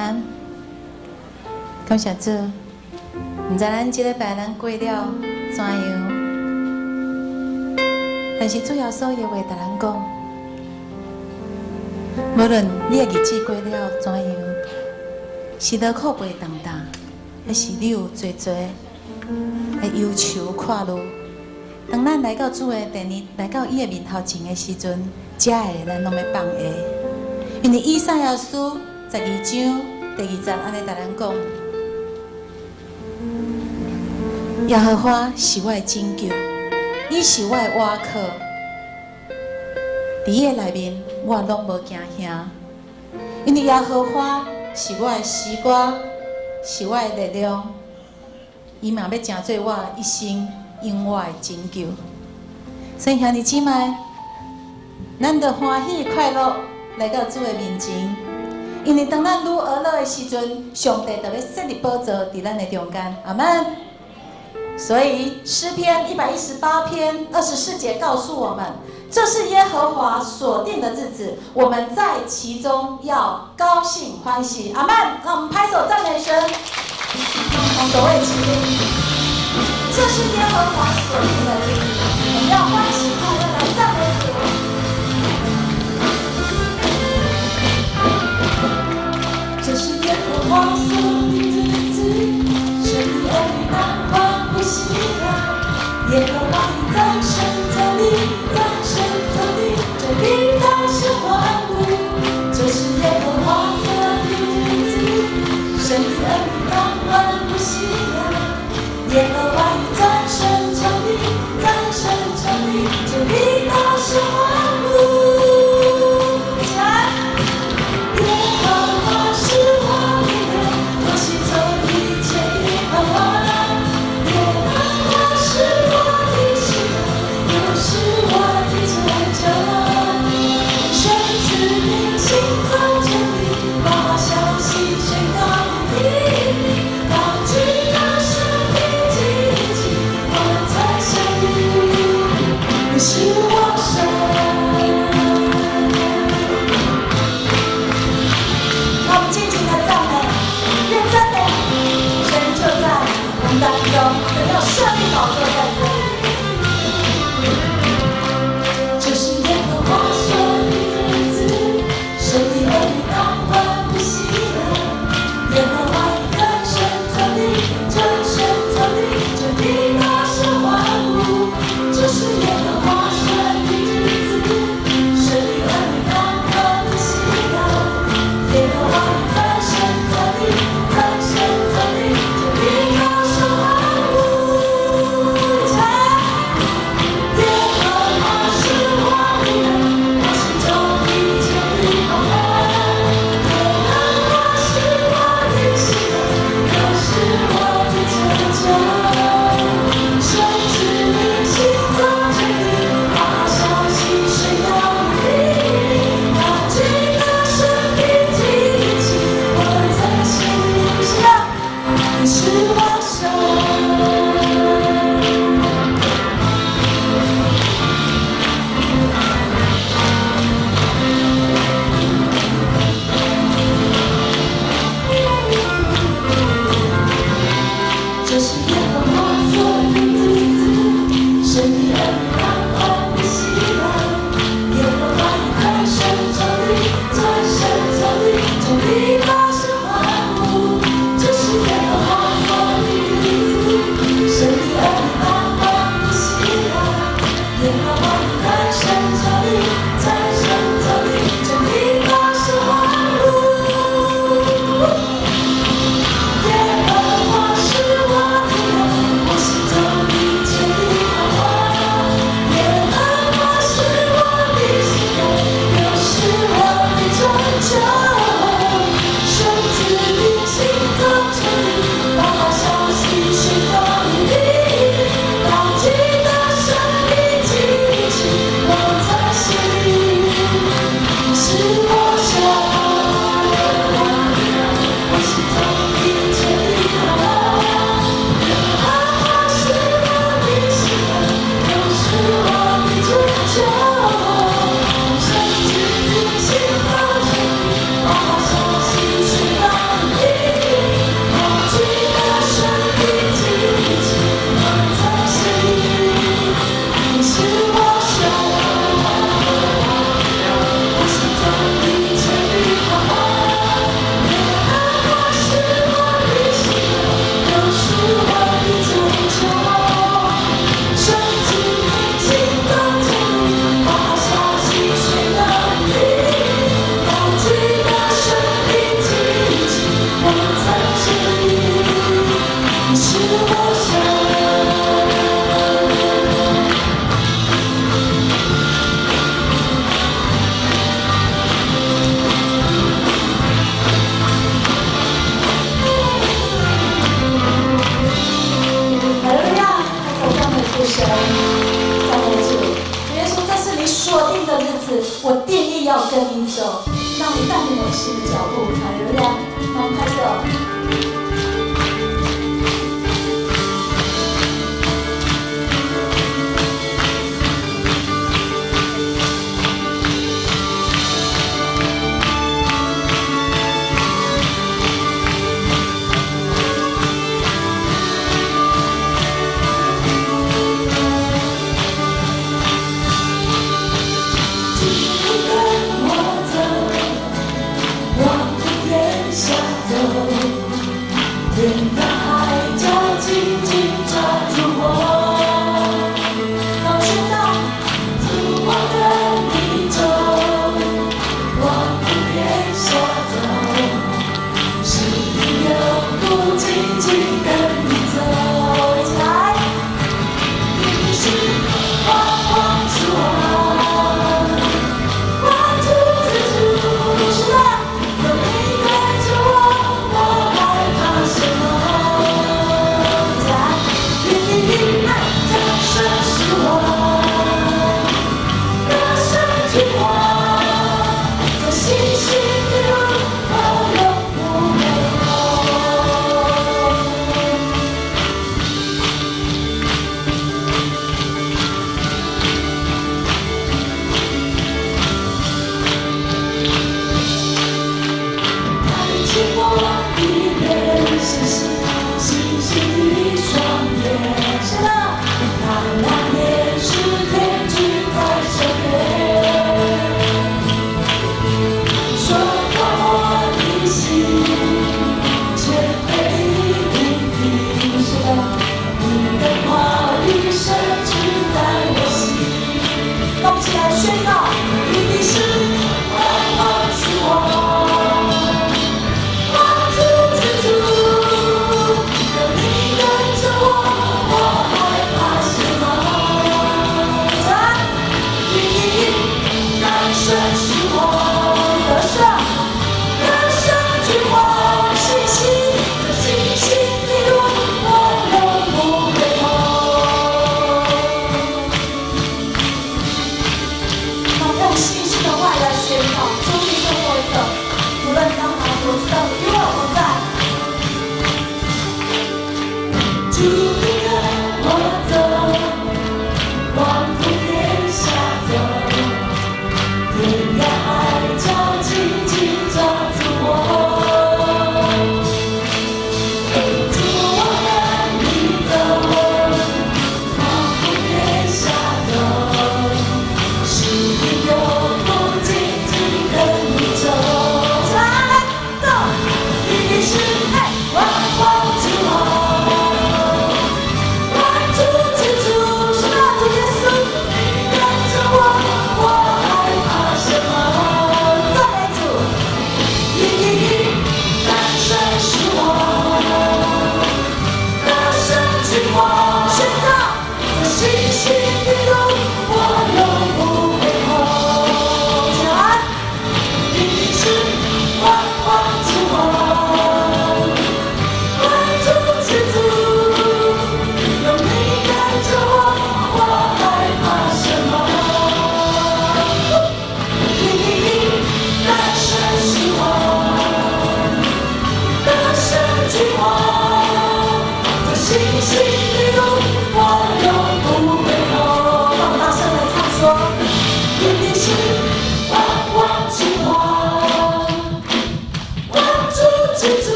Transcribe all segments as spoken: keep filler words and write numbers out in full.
安。感谢主，毋知咱即礼拜咱过了怎样，但是主要所有话，甲咱讲，无论你的日子过了怎样，是得苦背重重，还是你有做做的忧愁看路。当咱来到主的第二，来到伊的面头前的时阵，遮的咱拢要放下，因为以赛亚书十二章第二节安尼甲咱讲：耶和华是我的拯救，伊是我的倚靠，伫伊的内面我拢无惊吓，因为耶和华是我的诗歌，是我的力量，伊嘛要成做我一生永远的拯救。所以兄弟姊妹，咱着欢喜快乐来到主的面前，因为当咱愈学乐的时阵，上帝就要设立宝座伫咱的中间。阿们。所以诗篇一百一十八篇二十四节告诉我们，这是耶和华所定的日子，我们在其中要高兴欢喜。阿们。让我们拍手赞美神。从座位起立。这是耶和华所定的日子，我们要欢喜快乐来赞美主。这是耶和华所定的日子，神的儿女当欢呼喜乐。耶和华已在神这里，在神这里，这地大是欢呼。这是耶和华所定的日子，神的儿女当欢呼喜乐。耶和华已在神城里，在神城里，这里大声欢呼。起来！耶和华是我的人，我心中一切耶和华。耶和华是我的神，又是我的拯救。神子民行在这里，把消息宣告天地，当知道神。是我神，让我们尽情的赞美，愿真的神就在我们当中，神要设立宝座在这里。这是耶和华所定的日子，神的儿女当欢呼喜乐。耶有新的脚步，看流量，让我们拍手。 天涯海角紧紧抓住我，高悬到图我的宇宙，往天下走，是你永不紧紧跟你走。一起来，你是我望着我，望住自主，是的，有你跟着我，我害怕什么？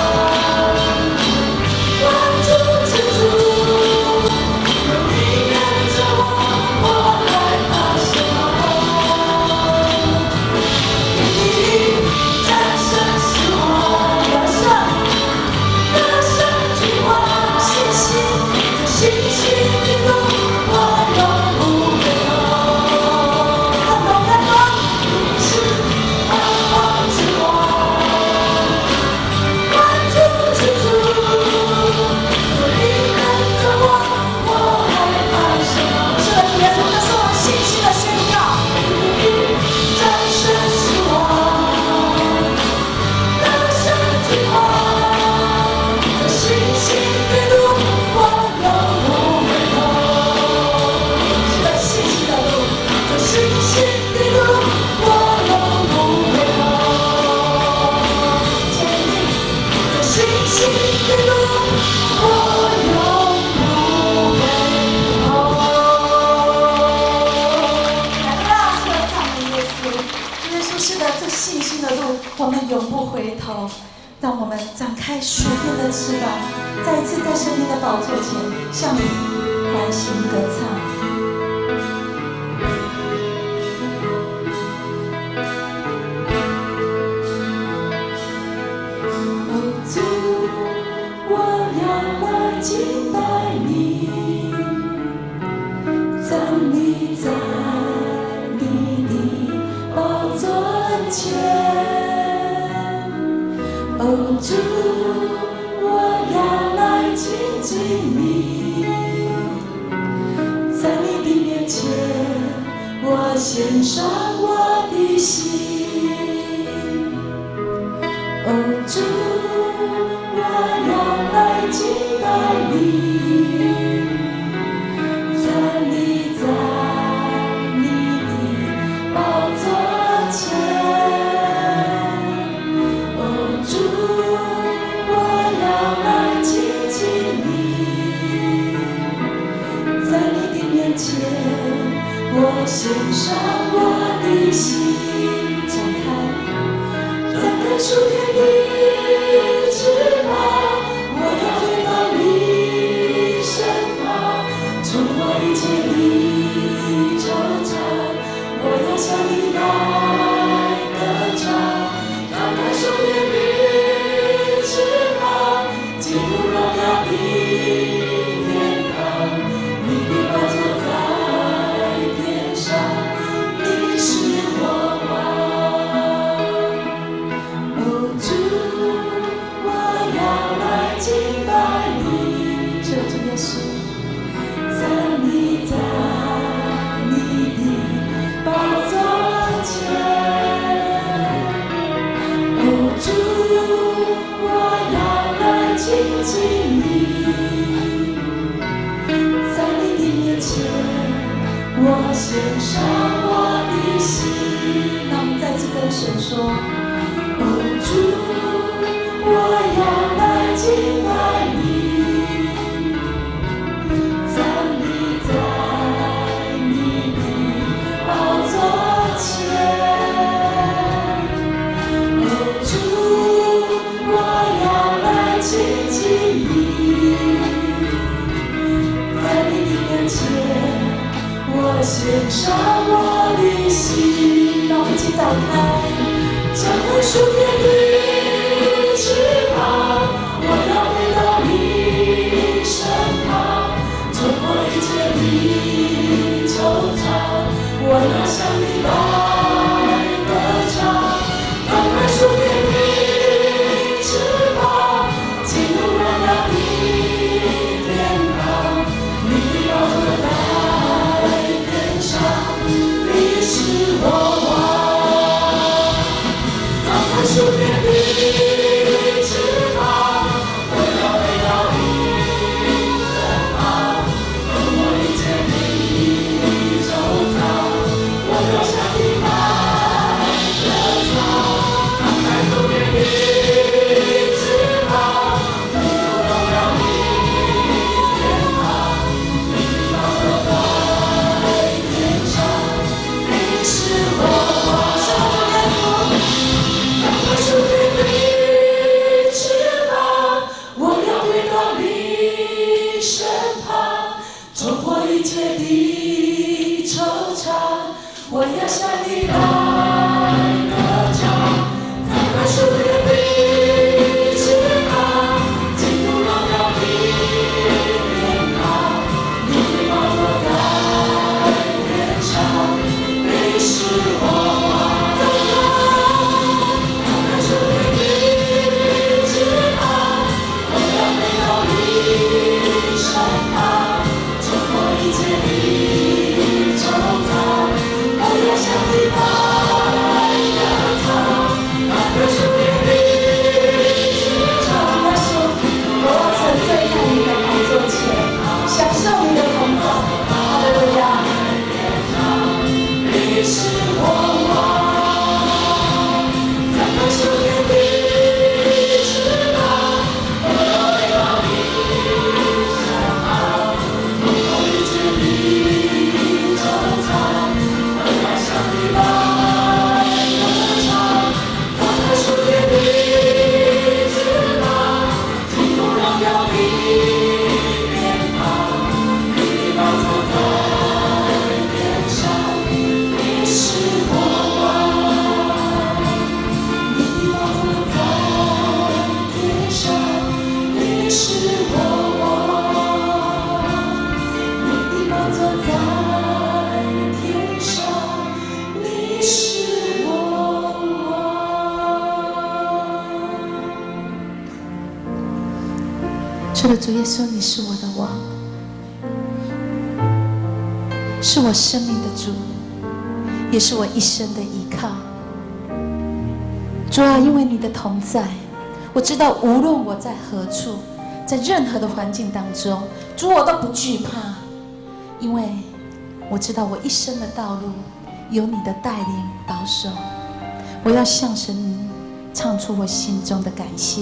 有你跟我们永不回头。让我们展开属天的翅膀，再一次在神灵的宝座前向你欢欣歌唱。主，我要来敬拜你，站立在你的宝座前。哦，主，我要来亲近你，在你的面前，我献上我的心。哦，主，我要来敬拜你，站立在你的宝座前。我献上我的心，展开，展开属天的翅膀，我要飞到你身旁，冲破一切的惆怅，我要向你来歌唱。展开属天的翅膀，进入荣耀的天堂，你的宝座在。站立在你的宝座前，哦，主，我要来亲近你，在你的面前，我献上我的心。那我们再次跟神说，哦，主，我要来敬拜你。我献上我的心，让我们一起展开，展开属天的翅膀，我要飞到你身旁，冲破一切的惆怅，我要向你来歌唱。展开属天的翅膀，进入荣耀的天堂，你的宝座在。你是我王，展开属天的翅膀，我要飞到你身旁，冲破一切的惆怅，我要向你来歌唱。展开属天的翅膀，进入荣耀的天堂，你的宝座在。是我往上耶稣，展开属天的翅膀，我要飞到你身旁，冲破一切的惆怅，我要向你来歌唱。展开属天的翅膀，进入荣耀的天堂，你的宝座在天上。是我王，展开属天的翅膀，我要飞到你身旁，冲破一切的惆怅，我要向你来是的，主耶稣，你是我的王，是我生命的主，也是我一生的依靠。主啊，因为你的同在，我知道无论我在何处，在任何的环境当中，主我都不惧怕，因为我知道我一生的道路有你的带领保守。我要向神唱出我心中的感谢。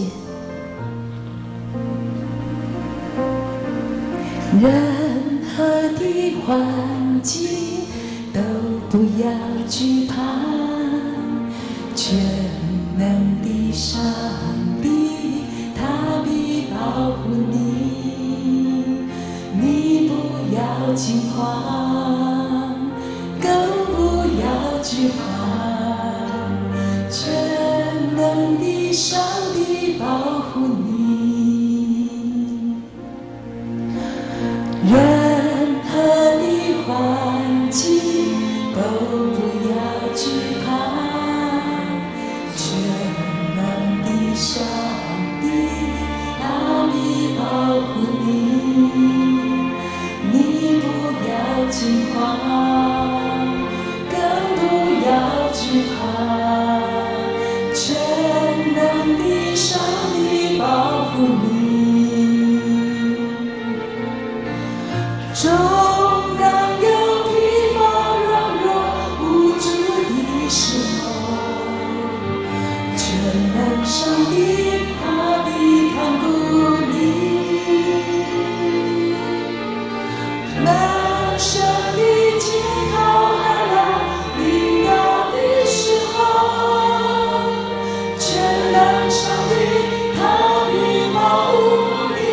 任何的环境都不要惧怕，全能的上帝他必保护你，你不要惊慌，更不要惧怕，全能的上帝保护你。任何的环境都不要惧怕，全能的上帝他必保护你，你不要惊慌，更不要惧怕，全能的上帝保护你。纵然有疲乏软弱无助的时候，全能上帝他必看顾你，能胜的惊涛骇浪临到的时候，全能上帝他必保护你。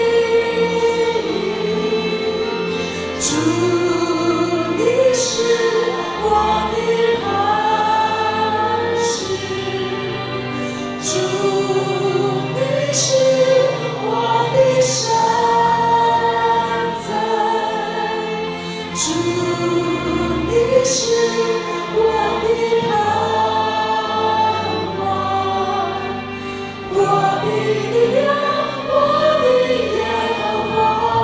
主，你是我的磐石，主，你是我的山寨，主，你是我的盼望，我的力量，我的耶和华。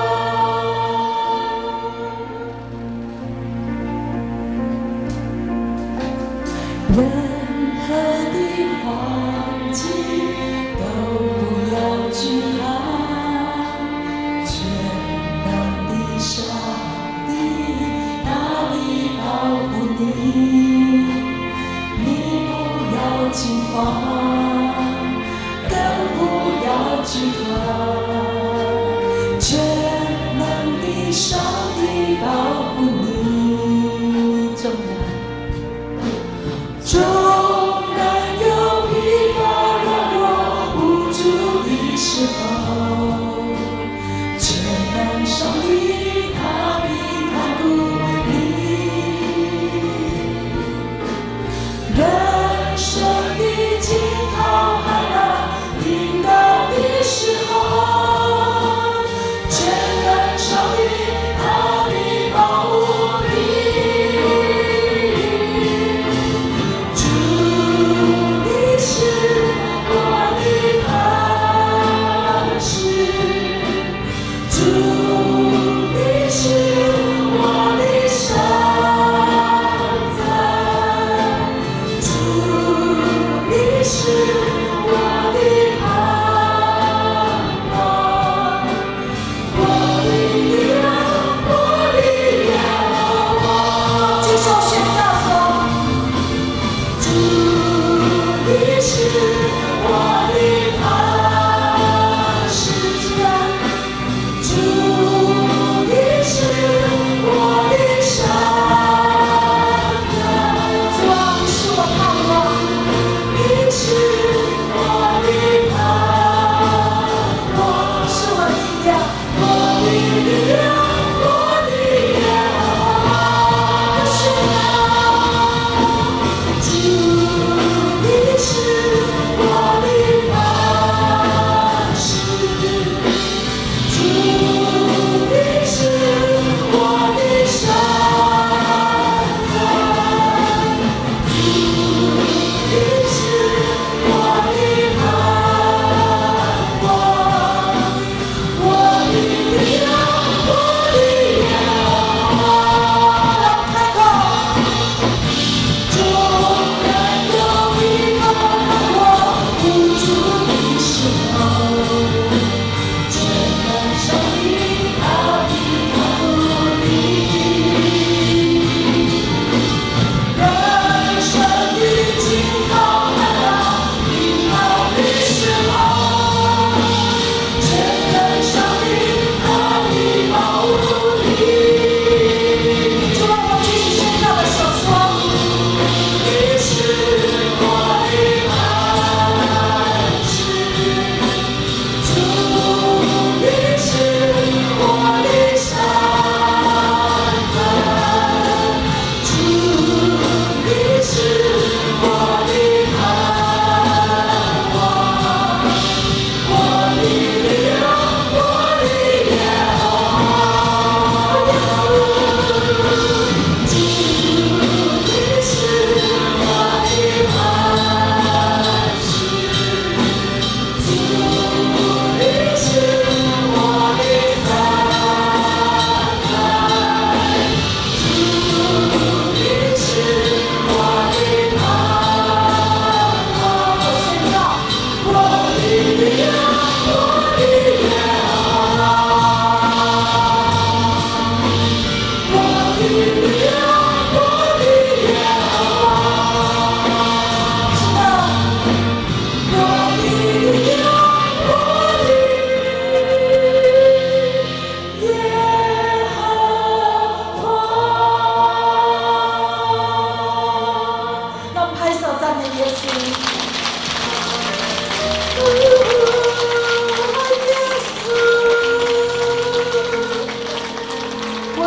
任何的环境都不要惧怕，全能的上帝他必保护你，你不要惊慌，更不要惧怕，全能的上帝保护你。纵然纵然有疲乏软弱无助的时候，全能上帝他必看顾你，人生的惊涛骇浪临到的时候，全能上帝他必保护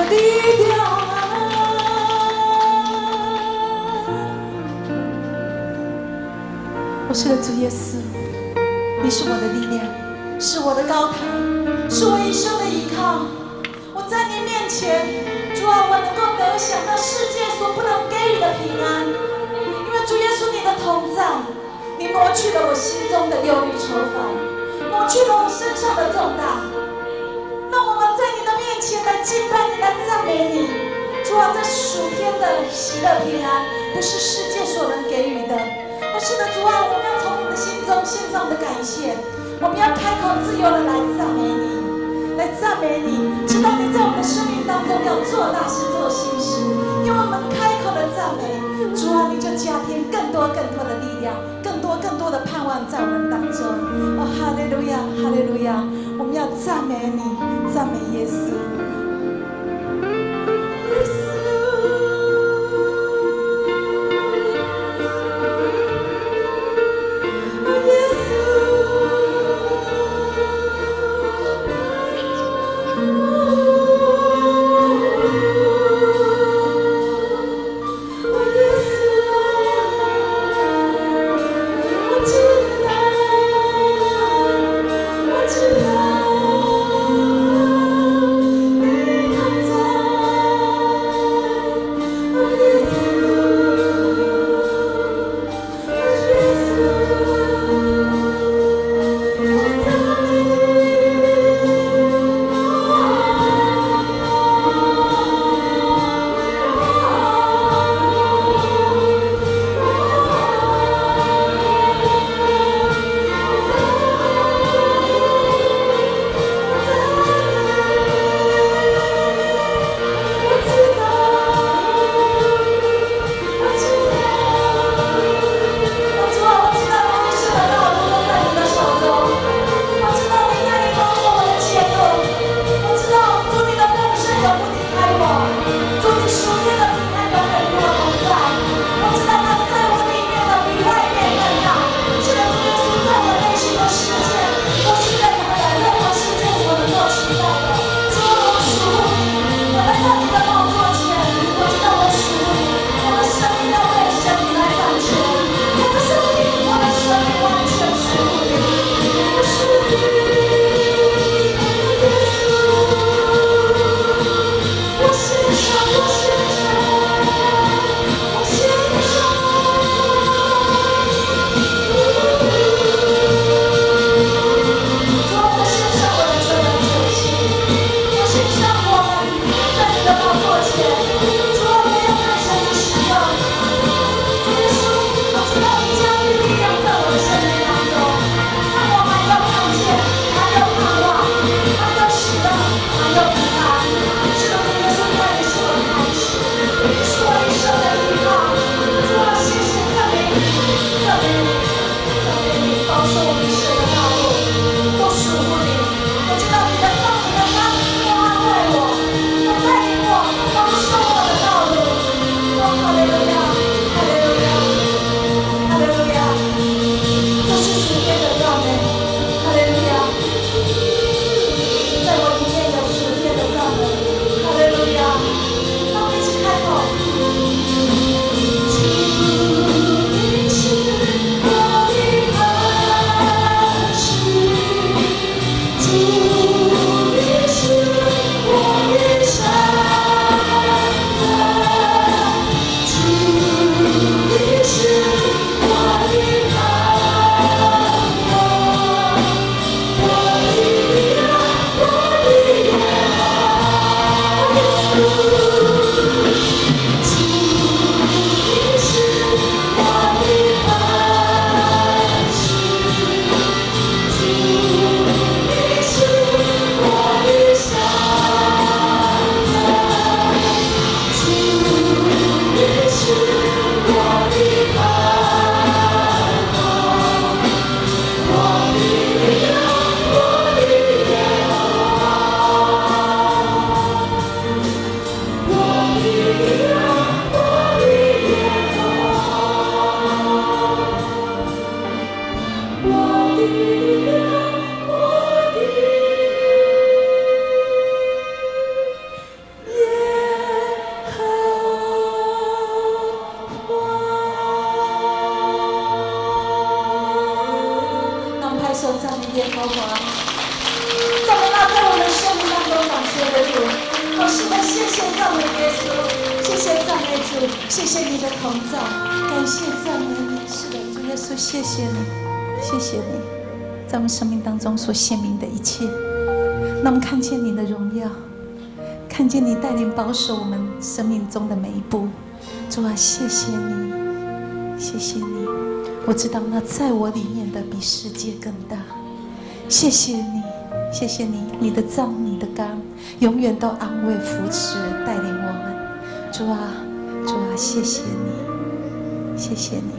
力量。我是的主耶稣，你是我的力量，是我的高台，是我一生的依靠。我在你面前，主啊，我能够得享那世界所不能给予的平安，因为主耶稣你的同在，你挪去了我心中的忧虑愁烦，挪去了我身上的重担。让我们在你的面前来敬拜你，来赞美你。主啊，这属天的喜乐平安，不是世界所能给予的。而是的，主啊，我们要从我们的心中献上我们的感谢，我们要开口自由的来赞美你，来赞美你，知道你在我们的生命当中要做大事、做新事。因为我们开口的赞美，主啊，你就加添更多更多的力量，更多更多的盼望在我们当中。哦，哈利路亚，哈利路亚！我们要赞美你，赞美耶稣。我主，谢谢你的同在，感谢赞美你。是的，主耶稣，谢谢你，谢谢你，在我们生命当中所显明的一切，让我们看见你的荣耀，看见你带领保守我们生命中的每一步。主啊，谢谢你，谢谢你。我知道那在我里面的比世界更大。谢谢你，谢谢你，你的杖，你的竿，永远都安慰、扶持、带领我们。主啊，主啊，谢谢你，谢谢你。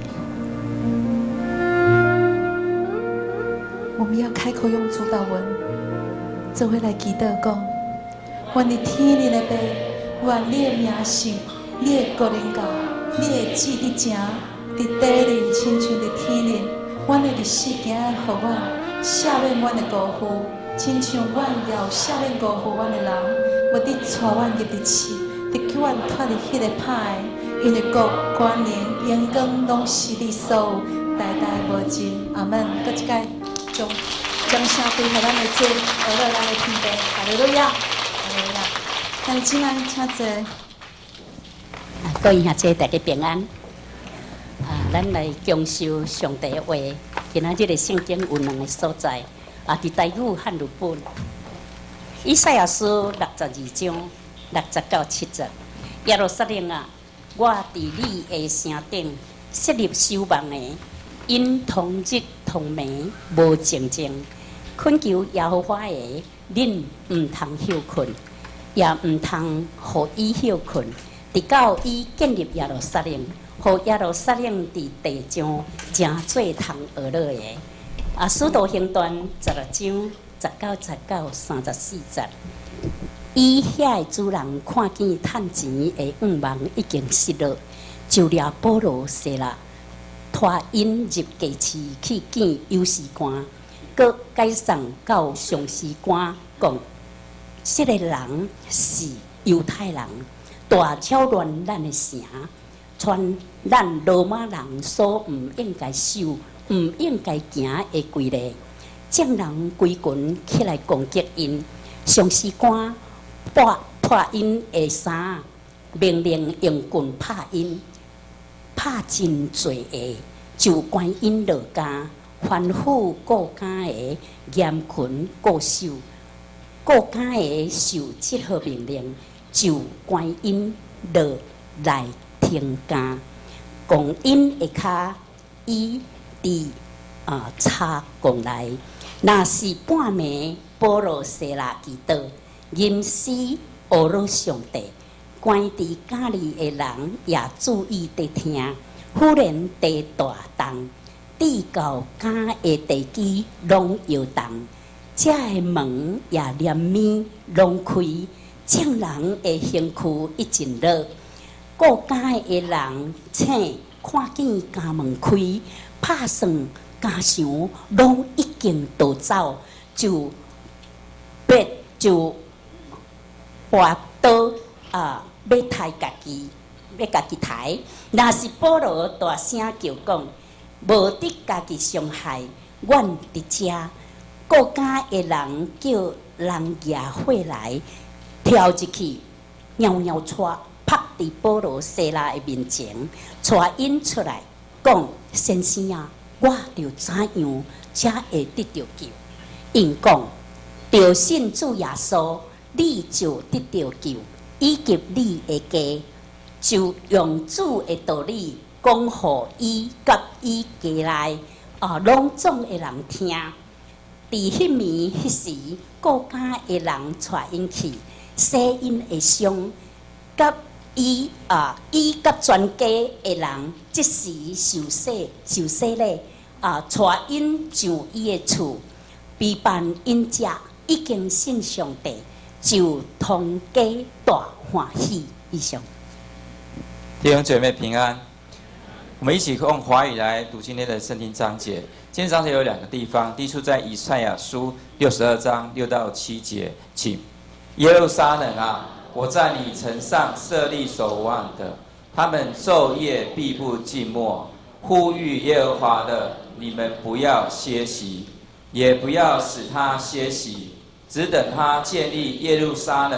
我们要开口用主祷文，这回来祈祷讲：愿你天你的爸，愿你的名圣，你的国能教，你的旨在正，在地里亲像在天里。阮的日时行的予阮，赦免阮的辜负，亲像阮了赦免辜负阮的人。我伫带阮入伫市，伫叫阮脱离迄个歹的，因为国、权能、荣光拢是你所有，代代无尽。阿门。搁一摆，将将声归给咱的主，学了咱的天父。哈利路亚，哈利路亚。咱今晚请坐。 啊，各位兄姐，大家平安。啊，咱来恭修上帝的话。今仔日的圣经有两个所在，啊，伫台语和日本。以赛亚书六十二章六十到七十，耶路撒冷啊，我伫你的城顶设立守望的，因同日同暝无静静，恳求耶和华的，恁毋通休困，也毋通互伊休困，直到伊建立耶路撒冷。互耶路撒冷伫地上正做通学乐的。啊，使徒行传十六章十九、十九、三十四节，伊遐的主人看见趁钱的愿望已经失落，就掠保罗、西拉，拖因入监市去见犹士官，佮解送到上士官讲，这个人是犹太人，大搅乱咱的城。传咱罗马人所唔应该守、唔应该行的规例，将人归群起来攻击因，上士官破破因的衫，命令用棍拍因，拍真多个，就关因落家，吩咐各家的严群各守，各家的受这号命令，就关因落来。听家，共因的脚伊伫啊插共来，若是半暝，保罗西拉祈祷，吟诗学了上帝，关伫家里的人也注意地听。忽然地大动，地到家的地基拢摇动，遮的门也连绵拢开，众人的身躯一阵热。各家的人请看见家门开，拍算家常拢已经逃走，就别就拔刀啊，要抬家己，要家己抬。若是保罗大声叫讲，无得家己伤害，阮伫遮。各家的人叫人野火来，跳入去，袅袅带。拍伫保罗西拉的面前，带因出来，讲：先生啊，我着怎样才会得到救？因讲：着信主耶稣，你就得到救，以及你的家，就用主的道理讲互伊甲伊家内啊拢总的人听。伫迄暝迄时，各家的人带因去，洗因的伤，甲伊啊，伊甲全家的人即时受洗受洗咧，啊，带因上伊的厝，陪伴因遮已经信上帝，就同家大欢喜。以上， 弟兄姐妹平安，我们一起用华语来读今天的圣经章节。今天章节有两个地方，第一处在以赛亚书六十二章六到七节，请耶路撒冷啊！我在你城上设立守望的，他们昼夜必不静默，呼吁耶和华的，你们不要歇息，也不要使他歇息，只等他建立耶路撒冷，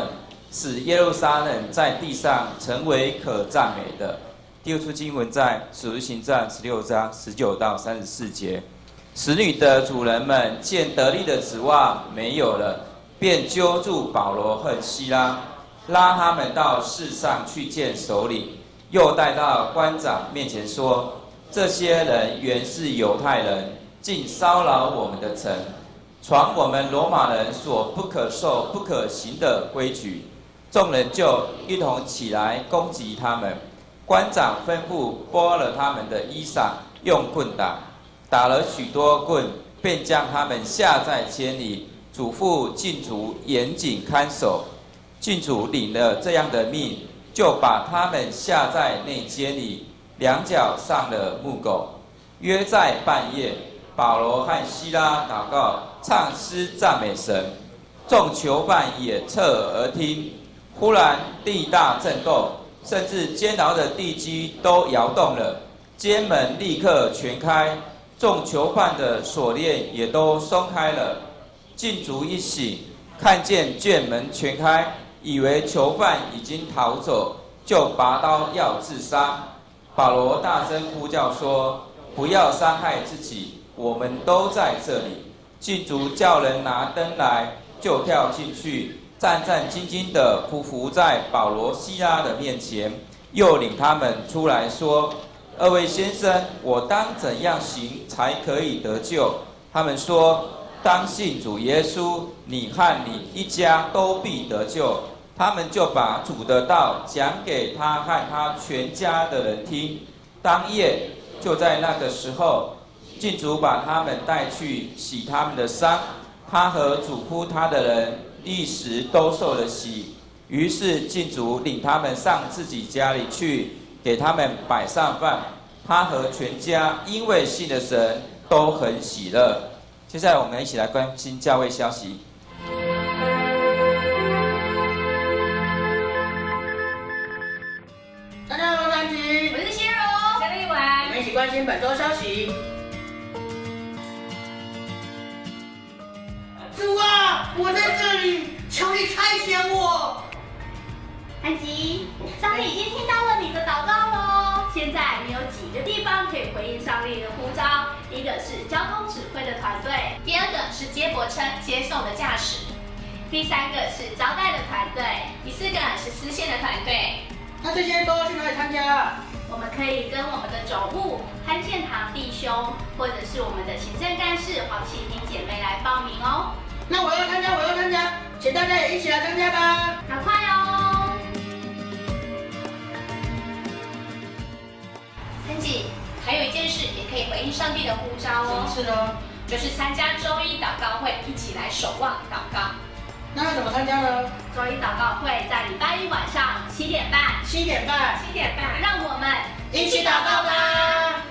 使耶路撒冷在地上成为可赞美的。第二处经文在使徒行传十六章十九到三十四节。使女的主人们见得力的指望没有了，便揪住保罗和西拉，拉他们到市上去见首领，又带到官长面前说：这些人原是犹太人，竟骚扰我们的城，传我们罗马人所不可受不可行的规矩。众人就一同起来攻击他们。官长吩咐剥了他们的衣裳，用棍打，打了许多棍，便将他们下在监里，嘱咐禁足严谨看守。禁主领了这样的命，就把他们下在内监里，两脚上了木狗。约在半夜，保罗和西拉祷告，唱诗赞美神。众囚犯也侧耳而听。忽然地大震动，甚至监牢的地基都摇动了，监门立刻全开，众囚犯的锁链也都松开了。禁足一醒，看见卷门全开，以为囚犯已经逃走，就拔刀要自杀。保罗大声呼叫说：不要伤害自己，我们都在这里。禁足叫人拿灯来，就跳进去，战战兢兢地匍匐在保罗西拉的面前，又领他们出来说：二位先生，我当怎样行才可以得救？他们说：当信主耶稣，你和你一家都必得救。他们就把主的道讲给他和他全家的人听。当夜，就在那个时候，禁足把他们带去洗他们的伤，他和嘱咐他的人一时都受了洗。于是禁足领他们上自己家里去，给他们摆上饭。他和全家因为信了神，都很喜乐。接下来我们一起来关心教会消息。 大家好，我是安吉， 我是心如，我是丽文， 我们一起关心本周消息。主啊，我在这里，求你差遣我。 安吉，上帝已经听到了你的祷告喽。现在你有几个地方可以回应上帝的呼召？一个是交通指挥的团队，第二个是接驳车接送的驾驶，第三个是招待的团队，第四个是司线的团队。 那这些都要去哪里参加啊？ 我们可以跟我们的总务、潘建堂弟兄，或者是我们的行政干事黄启婷姐妹来报名哦。 那我要参加，我要参加，请大家也一起来参加吧！ 赶快哦！安吉，还有一件事也可以回应上帝的呼召哦。 什么事呢？ 就是参加周一祷告会，一起来守望祷告。 那要怎么参加呢？ 周一祷告会在礼拜一晚上七点半。 七点半， 七点半，让我们一起祷告吧！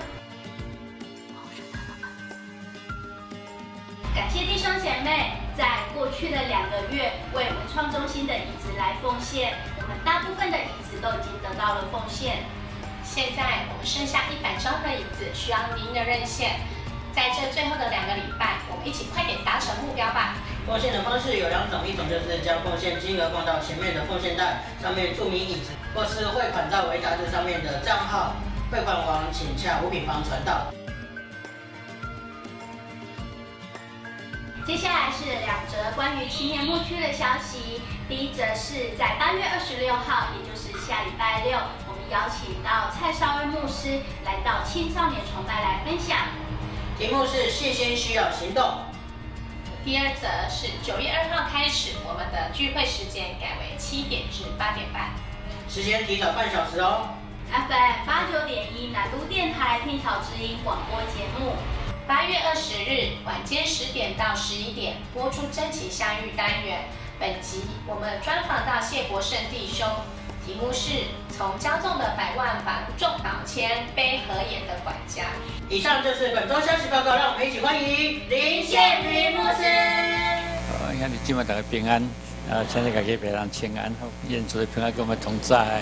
感谢弟兄姐妹在过去的两个月为文创中心的椅子来奉献，我们大部分的椅子都已经得到了奉献。现在我们剩下一百张的椅子，需要您的认献。在这最后的两个礼拜，我们一起快点达成目标吧。 奉献的方式有两种，一种就是将奉献金额放到前面的奉献袋上面注明椅子，或是汇款到维达字上面的账号，汇款网请洽五品房传道。 接下来是两则关于青年牧区的消息。第一则是在八月二十六号，也就是下礼拜六，我们邀请到蔡少威牧师来到青少年崇拜来分享。 题目是信心需要行动。 第二则是九月二号开始，我们的聚会时间改为七点至八点半， 时间提早半小时哦。 F M 八九点一南都电台天桥之音广播节目。八月二十日晚间十点到十一点播出真情相遇单元。本集我们专访到谢国胜弟兄，题目是从骄纵的百万法重脑谦卑和眼的管家。 以上就是本周消息报告，让我们一起欢迎林宪平牧师。 好，兄弟姊妹大家平安，啊，请你家己平安平安，好，愿主的平安跟我们同在。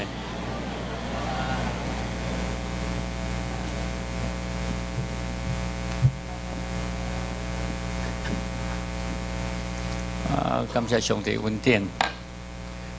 啊，感谢上帝恩典。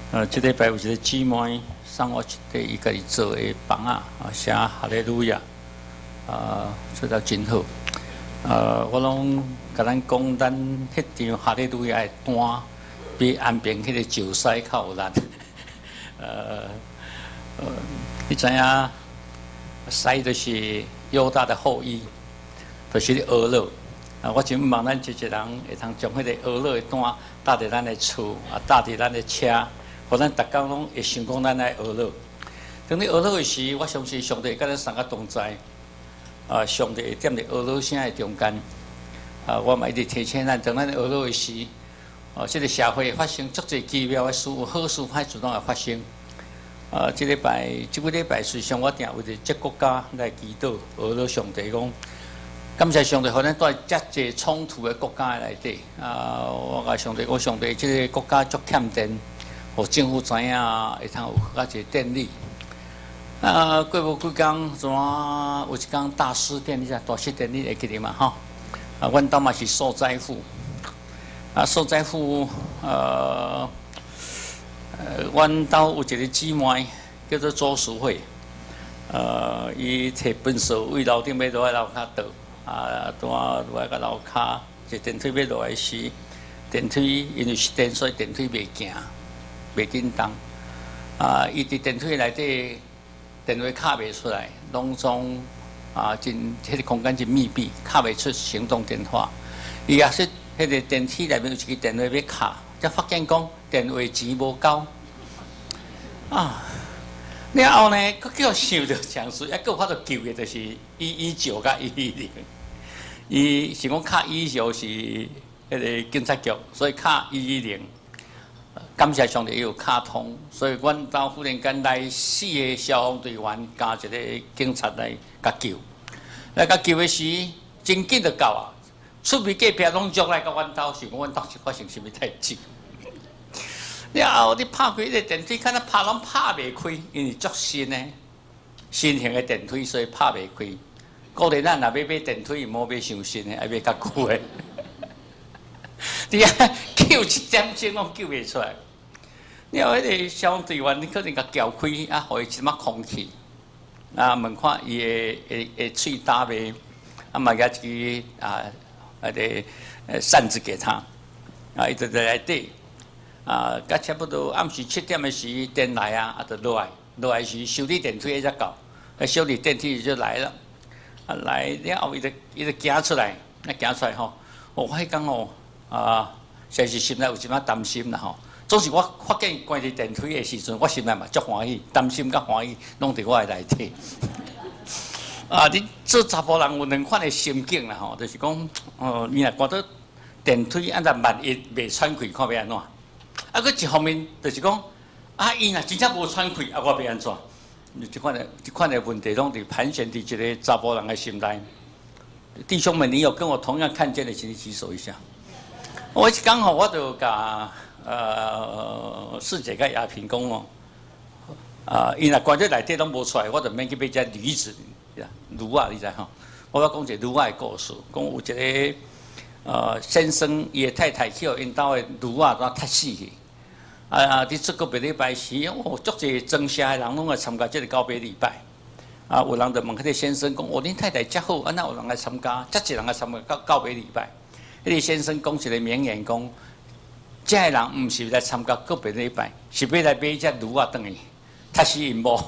呃，这礼拜有一个姊妹送我一个伊家己做的房啊，啊，写哈利路亚，啊，做得真好。呃，我拢甲咱讲，咱迄张哈利路亚的单比安平迄个石狮较有力。呃，呃，你知影？狮就是犹大的后裔，就是咧俄罗。啊，我真望咱一个人会通将迄个俄罗的单搭伫咱的厝，啊，搭伫咱的车，互咱逐工拢会想讲咱来俄罗。当你俄罗的时，我相信上帝甲咱三个同在。啊，上帝会踮伫俄罗声的中间。啊，我嘛一直提醒咱，当咱俄罗的时，哦、啊，这个社会发生足侪奇妙的事，好事坏事拢会发生。啊，这礼拜，这个礼拜，实际上我定为着这国家来祈祷，俄罗上帝讲，感谢上帝，互咱在遮济冲突的国家内底。啊，我甲上帝，我上帝，这个国家足欠电，互政府知影，会通有较济电力。啊，过无几工，怎啊有一工大失电，你知大失电你会记得嘛？吼，啊，阮兜嘛是受灾户，啊，受灾户，呃。呃，阮兜有一个姊妹叫做周淑慧，呃，伊摕粪扫为楼顶要落来楼骹倒，啊，拄啊落来个楼骹，一电梯要落来时，电梯因为是电，所以电梯袂行，袂振动。啊，伊伫电梯内底电话卡袂出来，拢总啊真迄个空间真密闭，卡袂出行动电话。伊也说，迄个电梯内面有一个电话要卡。才发现讲电话钱无够啊！了后呢，佮叫想着上事，还佮有法度救的，就是一一九甲一一零。伊是讲卡一一九是迄个警察局，所以卡一一零。感谢上帝也有卡通，所以阮兜忽然间来四个消防队员加一个警察来甲救。来甲救的时，真紧就到啊！厝边隔壁拢足来到阮兜，想讲阮兜是发生什么代志？了后你拍开迄个电梯，看咱拍拢拍袂开，因为足新诶，新型诶电梯，所以拍袂开。固定咱若要买电梯，莫买上新诶，爱买较旧诶。你啊，救一点钟拢救袂出来。了后迄个消防队员，你可能甲撬开，啊，互伊一抹空气，啊，问看伊诶诶诶喙打袂，啊，嘛加一个啊。啊，个呃扇子给他，啊，伊就在内底，啊，甲差不多暗时七点的时，电来啊，啊，就落来，落来时修理电梯才到，啊，修理电梯就来了，啊，来了后伊就伊就行出来，那行出来吼，我迄讲吼，啊，实是心内有一摆担心啦吼，总是我发现关伫电梯的时阵，我心内嘛足欢喜，担心甲欢喜，拢伫我的内底。啊！你做查甫人有两款的心境啦吼，就是讲，哦，你若看到电梯按照万一袂喘气，看要安怎？啊，佮一方面就是讲，啊，伊若真正无喘气，啊，我要安怎？这款的这款的问题拢伫盘旋伫一个查甫人的心内。弟兄们，你有跟我同样看见的，请你举手一下。我刚好我就甲呃师姐甲亚萍讲哦，啊，伊若关在内底拢无出来，我就免去买只驴子。驴啊，你知吼？我要讲一个驴仔的故事，讲有一个呃先生，伊的太太去互因兜的驴仔怎踢死去。啊，伫出国别礼拜时，哦，足侪庄社的人拢来参加这个告别礼拜。啊，有人就问迄个先生讲：“哦，恁太太遮好，啊，哪有人来参加？遮侪人来参加告告别礼拜？”迄个先生讲一个名言讲：“遮个人毋是来参加告别礼拜，是要来买只驴仔转去，踢死因某。”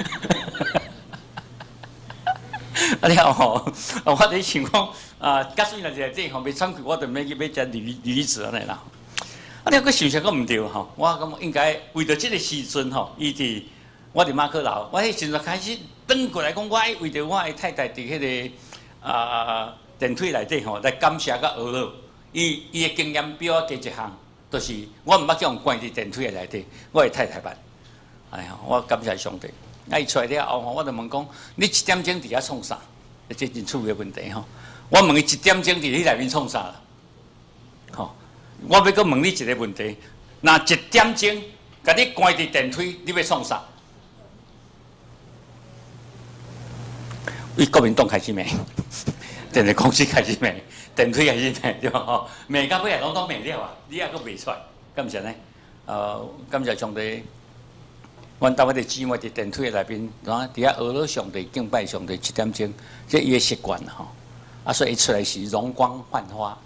啊了吼，我伫想讲啊，假使若是这吼袂喘气，我就免去买只驴驴子安尼啦。啊，了，佮想想佮毋对吼，我感觉应该为着即个时阵吼，伊伫我伫马可楼，我迄时阵开始转过来讲，我爱为着我的太太伫迄个啊电梯内底吼来感谢甲俄乐，伊伊的经验比我加一项，就是我毋捌叫人关伫电梯的内底，我的太太捌。哎呀，我感谢上帝。啊！伊出来了后吼，我就问讲：你一点钟伫遐创啥？这真趣味的问题吼。我问伊一点钟伫你内面创啥啦？吼，我要搁问你一个问题：那一点钟甲你关伫电梯，你要创啥？伊国民党开始骂，电力公司开始骂，电梯开始骂，对吧？吼，骂到尾啊，拢都骂了啊，你也搁骂出来，敢毋是呢？ 呃，感谢上帝，阮台湾的姊妹伫电梯内面，然后伫遐学了上帝敬拜上帝七点钟，这伊的习惯吼。啊，所以一出来是容光焕发。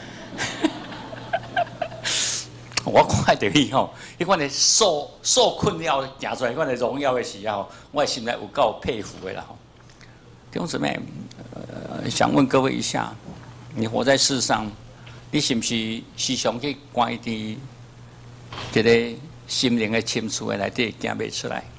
我看到伊吼，迄款的受受困了行出来，迄款的荣耀的时候，我心内有够佩服的啦吼。弟兄姊妹，呃，想问各位一下，你活在世上，你是不是时常去关伫一个心灵的深处的内底行袂出来？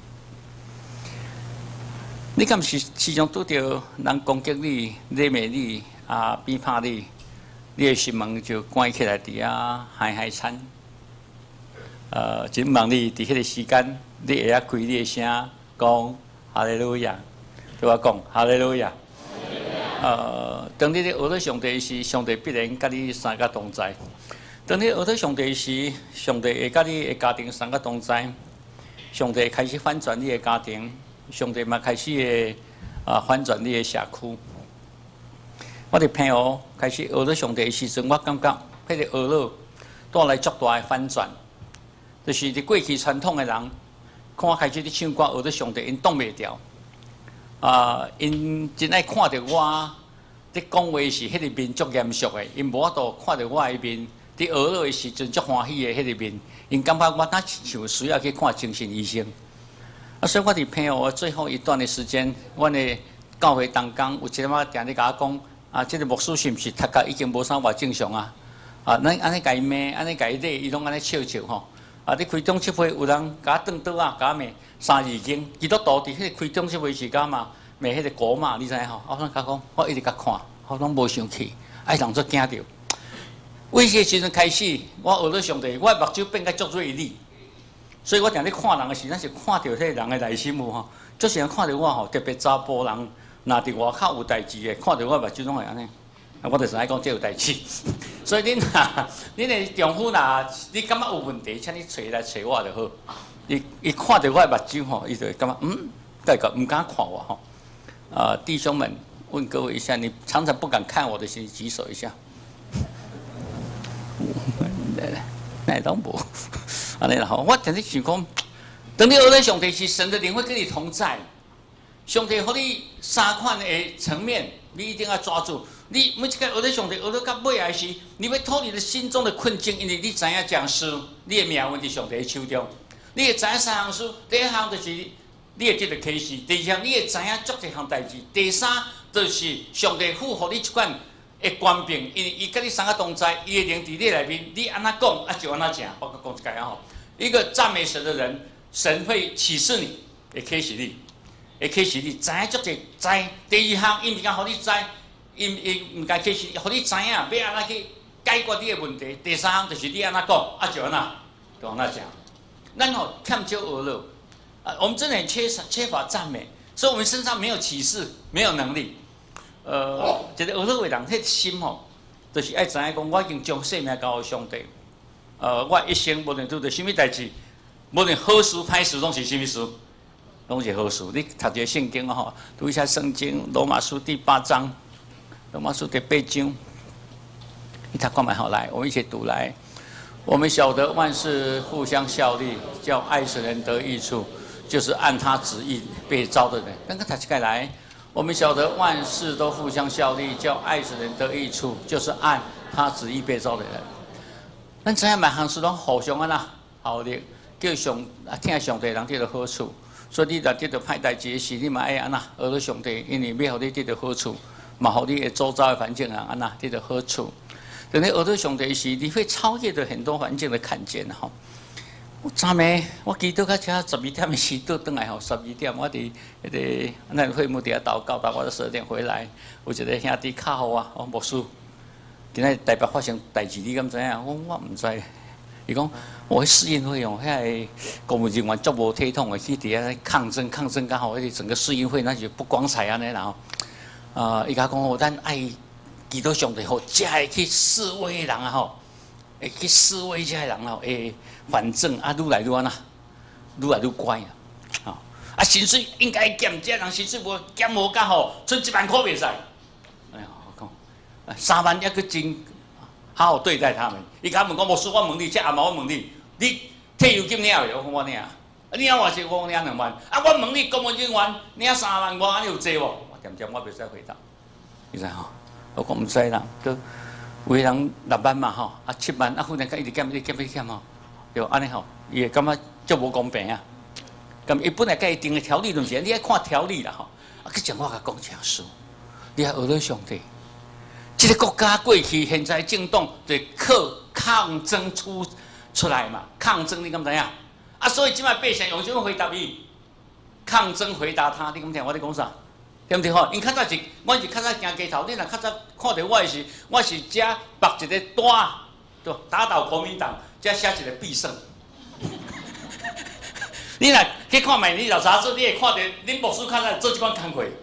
你敢是时常拄到人攻击你、赉骂你、啊批判你，你的心门就关起来伫遐嗨嗨惨。呃，真望你伫迄个时间，你会晓开你的声，讲哈利路亚，对我讲哈利路亚。呃，当你咧学到上帝时，上帝必然甲你三角同在；当你学到上帝时，上帝会甲你的家庭三角同在。上帝开始翻转你的家庭，上帝嘛开始会啊翻转你的社区。我的朋友开始学到上帝的时阵，我感觉迄个学了带来足大的翻转。就是伫过去传统的人，看我开始咧唱歌，学到上帝，因挡袂牢。啊，因真爱看到我伫讲话是迄个面足严肃的，因无法度看到我的面伫学了的时阵足欢喜的迄个面，因感觉我敢像需要去看精神医生。啊，所以我伫朋友最后一段的时间，阮的教会同工有一点仔定咧甲我讲，啊，即、这个牧师是毋是读甲已经无啥话正常啊？啊，咱安尼甲伊骂，安尼甲伊理，伊拢安尼笑笑吼。啊！你开中七会有人甲我转倒啊，甲我骂三字经，基督徒伫迄个开中七会时间嘛，骂迄个国骂，你知影吼？我讲甲讲，我一直甲看，我拢无生气，爱人做惊着。为迄个时阵开始，我学到上帝，我目睭变甲足锐利，所以我定咧看人的时，咱是看到迄个人的内心有吼。足时人看到我吼，特别查甫人，若伫外口有代志的，看到我目睭拢会安尼。我就知影讲这有代志，所以恁若恁的丈夫若你感觉有问题，请你找来找我就好。伊伊看到我的目睭吼，伊就会感觉嗯，大个唔敢看我吼。啊、呃，弟兄们，问各位一下，你常常不敢看我的，请举手一下。那当无，安尼啦吼。我真是想讲，当你学在上帝时，神的灵会跟你同在。上帝给你三款的层面，你一定要抓住。你每一个学在上帝学到到尾的时，你要脱离你心中的困境，因为你知影讲事，你的命运伫上帝的手中。你会知影三项事，第一项就是你会得到启示；第二项你会知影足一项代志；第三就是上帝赋予你一款的官柄，因为伊甲你三个同在，伊的灵伫你内面，你安怎讲啊就安怎讲。我甲讲一个吼，一个赞美神的人，神会启示你，会启示你。会启示你知影足侪知。第二项，伊毋敢互你知，伊伊毋敢启示，互你知影要安怎去解决你的问题。第三项就是你安怎讲，啊就安怎，就安怎讲。咱吼欠少学了，啊，我们真的很缺少缺乏赞美，所以我们身上没有启示，没有能力。呃，一个学了的人，迄心吼，就是爱知影讲，我已经将生命交予上帝。呃，我一生无论拄着什么代志，无论好事歹事，拢是什么事？拢是好事，你读一圣经吼，读一下圣经，罗马书第八章，罗马书第八章，你读看卖好来，我们一起读来。我们晓得万事互相效力，叫爱神人得益处，就是按他旨意被招的人。咱个读起来，我们晓得万事都互相效力，叫爱神人得益处，就是按他旨意被招的人。咱知影万项事拢互相安那效力，叫上听上帝人得到好处。所以你若得到歹代志时，你嘛爱安那学到上帝，因为要互你得到好处，嘛互你的周遭的环境啊安那得到好处。等你学到上帝时，你会超越的很多环境的看见吼。我昨暝我祈祷到遮十二点的时倒转来吼，十二点我伫迄个咱会幕底下祷告，到我十二点回来，有一个兄弟敲互我，我牧师，今仔台北发生代志，你敢知影？我我毋知。伊讲，我试验会用遐个公务人员足无体统的去伫遐抗争抗争，刚好迄个整个试验会那就不光彩安尼然后，啊，伊甲讲吼，咱爱祈祷上帝吼，才会去示威的人啊吼，会去示威遮个人吼，会反正啊愈来愈安那，愈来愈乖啊，吼啊薪水应该减，遮人薪水无减无够吼，剩一万块袂使。哎呀，我讲，三万抑个真。好好对待他们。伊甲问讲，牧师，我问你，这阿妈我问你，你退休金领袂？我讲我领，啊，你领偌济？我讲领两万。啊，我问你公务人员领三万外，安尼有济无？我点点我袂使回答，你知吼？我讲毋知啦，都有个人六万嘛吼，啊七万，啊忽然间一直减，一直减，一直减吼，对，安尼吼，伊会感觉足无公平啊。咁伊本来甲伊定的条例就是，你爱看条例啦吼。啊，去讲我甲讲正事，你爱学了上帝。这个国家过去、现在政党就靠抗争出出来嘛，抗争你敢知影？啊，所以即摆百姓用什么回答伊？抗争回答他，你敢听我咧讲啥？对不对吼？因较早是，我是较早行街头，你若较早看到我的是，我是遮绑一个单，对，打倒国民党，遮写一个必胜。你若去看卖你老杂志，你会看到恁牧师较早做即款工课，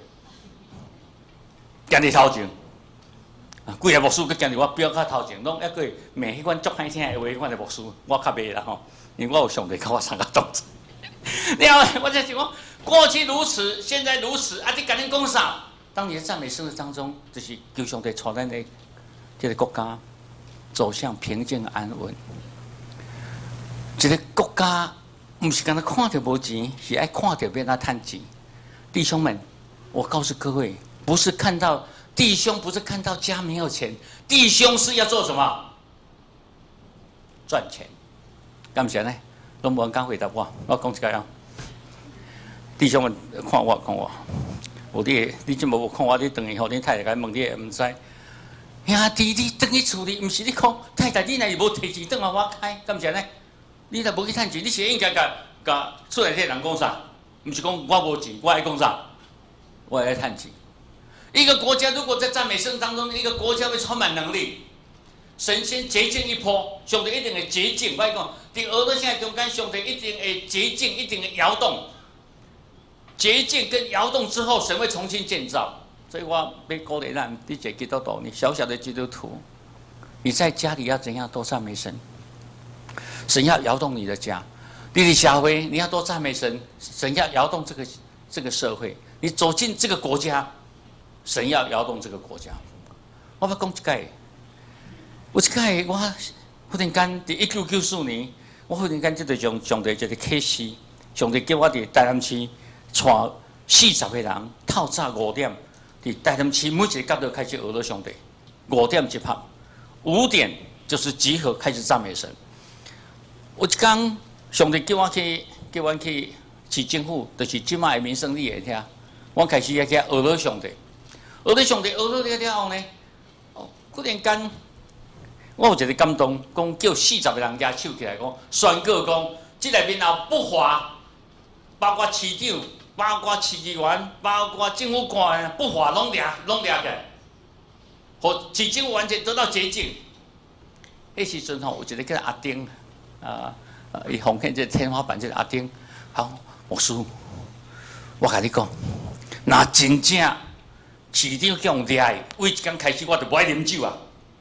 今日头前。几个牧师佮今日我标较头前，拢抑个骂迄款足歹听的话，迄款的牧师，我较袂啦吼，因为我有上帝甲我三个动作。了后，我才想讲，过去如此，现在如此，啊！你甲恁讲啥？当你的赞美生活当中，就是求上帝带咱的这个国家走向平静安稳。一个国家毋是干那看到无钱，是爱看到要哪趁钱。弟兄们，我告诉各位，不是看到。弟兄不是看到家没有钱，弟兄是要做什么？赚钱。干啥呢？拢无人敢回答我。我讲一个啊，弟兄们看我看我，有你你即无看我，你等于后恁太太甲问你也毋知。兄弟，你等去厝里，毋是你讲太太，你若是无摕钱等下我开，干啥呢？你若无去趁钱，你是应该甲甲厝内底人讲啥？毋是讲我无钱，我爱讲啥？我爱趁钱。一个国家如果在赞美声当中，一个国家会充满能力，神先洁净一波，上帝一定会洁净。我讲，在俄罗斯中间，上帝一定会洁净，一定会摇动，洁净跟摇动之后，神会重新建造。所以我要鼓励咱，你这基督徒，你小小的基督徒，你在家里要怎样多赞美神？神要摇动你的家，你的社会你要多赞美神，神要摇动这个这个社会，你走进这个国家。神要摇动这个国家，我要讲一个，有一个我忽然间伫一九九四年，我忽然间即个上上帝一个启示，上帝叫我伫台南市带四十个人，透早五点伫台南市每一个角落开始学了上帝，五点集合，五点就是集合开始赞美神。有一天上帝叫我去叫我去市政府，就是即卖的民生你会听，我开始要去学了上帝。学了上帝，学了了了后呢，哦，忽然间，我有一个感动，讲叫四十个人举手起来讲，宣告讲，即内面后不华，包括市长、包括市议员、包括政府官员，不华拢掠拢掠起来，互市政府完全得到洁净。迄时阵吼，有一个叫阿丁，啊，伊奉献这天花板这个阿丁，好，牧师，我甲你讲，若真正。市长叫我掠的，为一天开始我就不爱啉酒啊！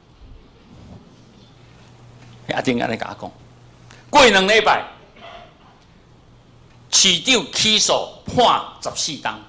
阿丁安尼甲我讲，过两礼拜，市长起诉判十四档，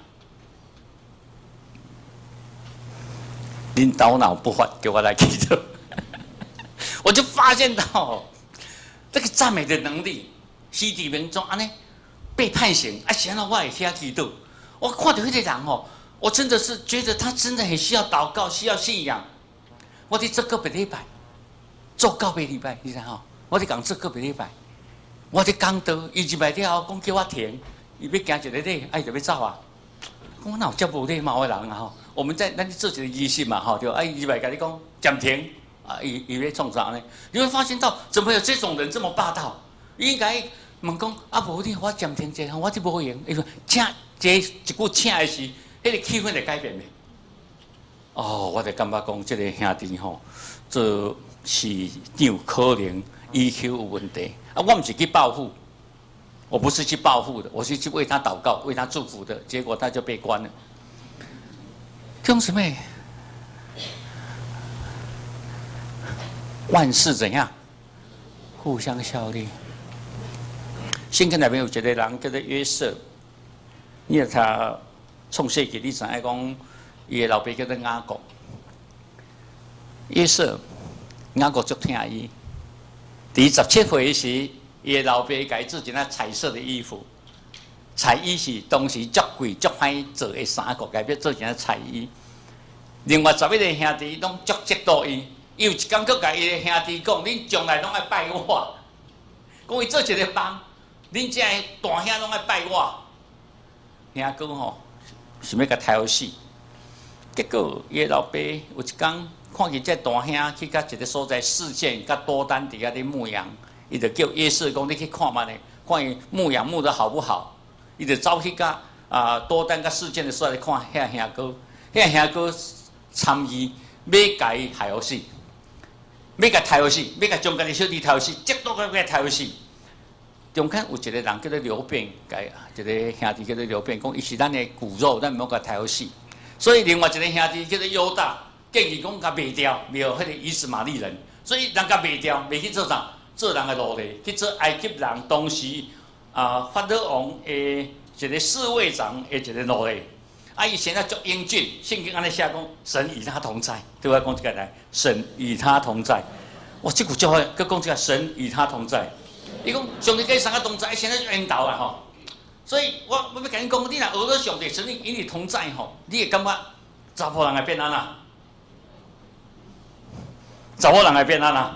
恁头脑不发，给我来起诉。我就发现到这个赞美的能力，西底民众安尼被判刑，啊，然后我会遐祈祷，我看到迄个人吼。我真的是觉得他真的很需要祷告，需要信仰。我伫做个别礼拜，做告别礼拜，你知吼？我伫讲做个别礼拜，我伫讲道，伊入来了后讲叫我停，伊要行一个礼，啊，伊就要走啊。我哪有遮无礼貌的人啊？吼，我们在咱做一个仪式嘛，吼，对，啊，伊入来甲你讲暂停，啊，伊伊要创啥呢？你会发现到怎么有这种人这么霸道？应该问讲啊，无你我暂停一下，我就无用。伊说请这一句请的是。迄个气氛会改变的。哦，我就感觉讲，这个兄弟吼，做市长可能 E Q 有问题。啊，我唔是去报复，我不是去报复的，我是去为他祷告、为他祝福的。结果他就被关了。弟兄姊妹，万事怎样？互相效力。圣经内面有一个人叫做约瑟，因为他。创世纪，你知影讲，伊的老爸叫做雅各。约瑟，雅各足疼伊。伫十七岁时， 伊的老爸家做一件彩色的衣服，彩衣是当时足贵足歹做的衫裤，改变做一件彩衣。另外十一个兄弟拢足嫉妒伊，伊有一工佫甲伊的兄弟讲：恁将来拢爱拜我，讲伊做一个梦，恁这大兄拢爱拜我。兄哥吼想要甲杀死，结果伊的老爸有一工看见这大兄去到一个所在事件，甲多丹伫遐咧牧羊。伊就叫约瑟讲：“你去看嘛咧，看伊牧羊牧得好不好？”伊就走去甲啊多丹甲事件的所在看遐兄哥，遐兄哥参与要甲伊害死，要甲杀死，要甲中间的小弟杀死，极度个要杀死。中间有一个人叫做刘辩，甲一个兄弟叫做刘辩，讲伊是咱的骨肉，咱毋好甲杀死。所以另外一个兄弟叫做犹大，建议讲甲卖掉，卖互迄个以斯玛利人，所以人甲卖掉，卖去做啥？做人的奴隶，去做埃及人当时啊法老王的一个侍卫长的一个奴隶。啊，伊现在足英俊，圣经安尼写讲，神与他同在，对我讲一个来，神与他同在。哇，这句足好，佮讲一个神与他同在。伊讲上帝跟三个同在，现在就缘投啊吼。所以我我要甲你讲，你若学到上帝神与你同在吼，你会感觉查甫人会变安那？查某人会变安那？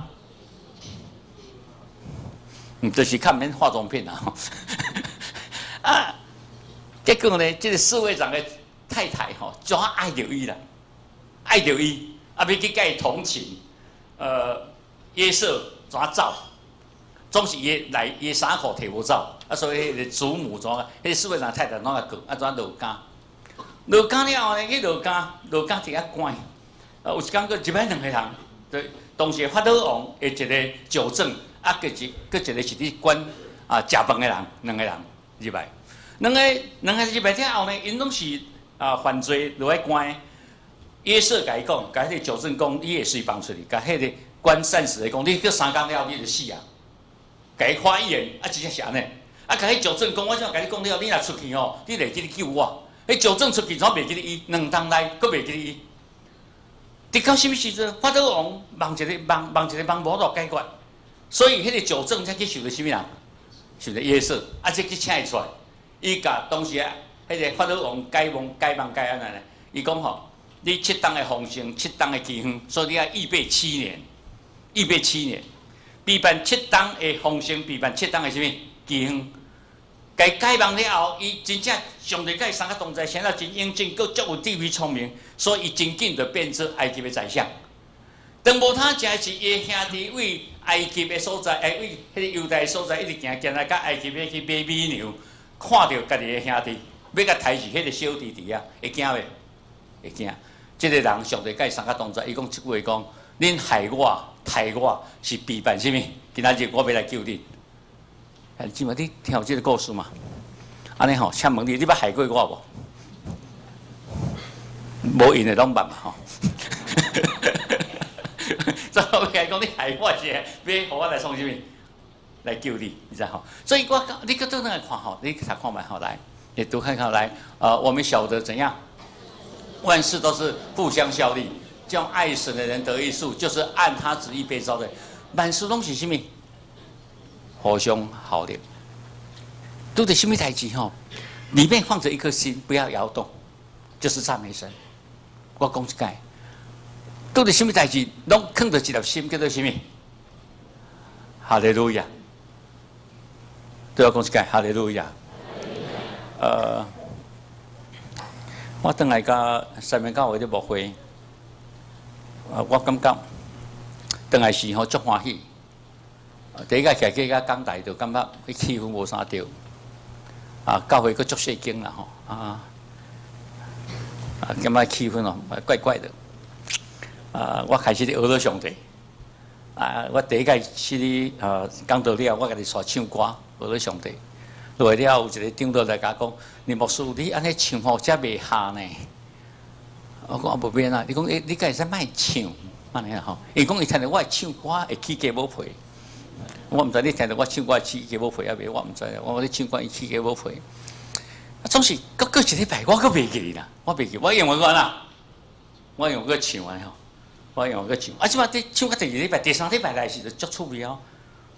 嗯，就是看免化妆品啊！啊，结果呢，这个侍卫长的太太吼，就爱着伊啦，爱着伊，啊，要去甲伊同情。呃，约瑟怎走？总是伊来伊衫裤摕无走，啊，所以迄个祖母怎啊？迄个侍卫长太太怎啊讲？啊，怎落監？落監了后呢，去落監，落監伫遐关。啊，有一工个入来两个人，对，当时法老王的一个纠正。啊，佮一佮一个是伫管啊食饭的人，两个人入来，两个两个入来了后呢，因拢是啊犯罪落来关。约瑟甲伊讲，甲迄个纠正讲，你会随放出去，甲迄个管膳食的讲，你去三工了你就死啊！甲伊看一眼，啊，真正是安尼。啊，甲迄纠正讲，我怎甲你讲了，你若出去吼，你袂记得救我。迄纠正出去怎袂记得伊？两冬内佫袂记得伊。直到什么时阵？法老王梦一个梦梦一个梦无落解决。所以，迄个纠正才去受着什么人？受着约瑟，啊，才去请伊出来。伊甲当时啊，迄个法老王解梦解梦解安尼呢？伊讲吼，你七档的丰盛，七档的饥荒，所以你要预备七年，预备七年，备办七档的丰盛，备办七档的什么饥荒？该解梦了后，伊真正上帝甲伊三个同在，显得真英俊，佮足有智慧聪明，所以伊真紧就变做埃及的宰相。当无他正是伊兄弟为埃及的所在，哎，为迄个犹太的所在，一直行行来到埃及要去买美牛，看到家己的兄弟要甲抬起迄个小弟弟啊，会惊袂？会惊。即、这个人上帝甲伊三个同在，伊讲一句话讲：恁害我、害我是备办什么？今仔日我要来救恁。哎，今麦你听有即个故事嘛？安尼吼，请问你，你捌害过我无？无因的拢捌嘛吼。所以我讲，你害我是要互我来创什么？来救你，你知道吼？所以我你搁倒来看吼，你查看卖好来，你读看看来。呃，我们晓得怎样，万事都是互相效力，叫爱神的人得益处，就是按他旨意被招的。万事拢是什么？互相好的。都得什么代志吼？里面放着一颗心，不要摇动，就是赞美神。我讲一解。到底什么代志，拢放着一粒心，叫做什么？哈利路亚！对我讲一解，哈利路亚。呃，我等来甲三面教会的牧会，呃，我感觉等来时吼足欢喜。第一个起去甲讲台，就感觉迄气氛无啥对。啊，教会佫足细经啦吼，啊，啊，感觉气氛哦怪怪的。啊！我开始咧学到上帝。啊！我第一届去咧呃讲道了，我家己煞唱歌，学到上帝。落来了，有一个长老来甲我讲：“你牧师，你安尼唱吼，则袂下呢。”我讲啊，无变啊。你讲，诶，你家会使卖唱，安尼啦吼。伊讲伊听到我唱歌会起鸡母皮，我毋知你听到我唱歌起鸡母皮啊袂？我毋知。我咧唱歌伊起鸡母皮。总是搁搁一礼拜，我搁袂记啦，我袂记。我用我讲啦，我用个唱啊吼。我用个唱，啊！即摆伫唱到第二礼拜、第三礼拜来时就足趣味哦。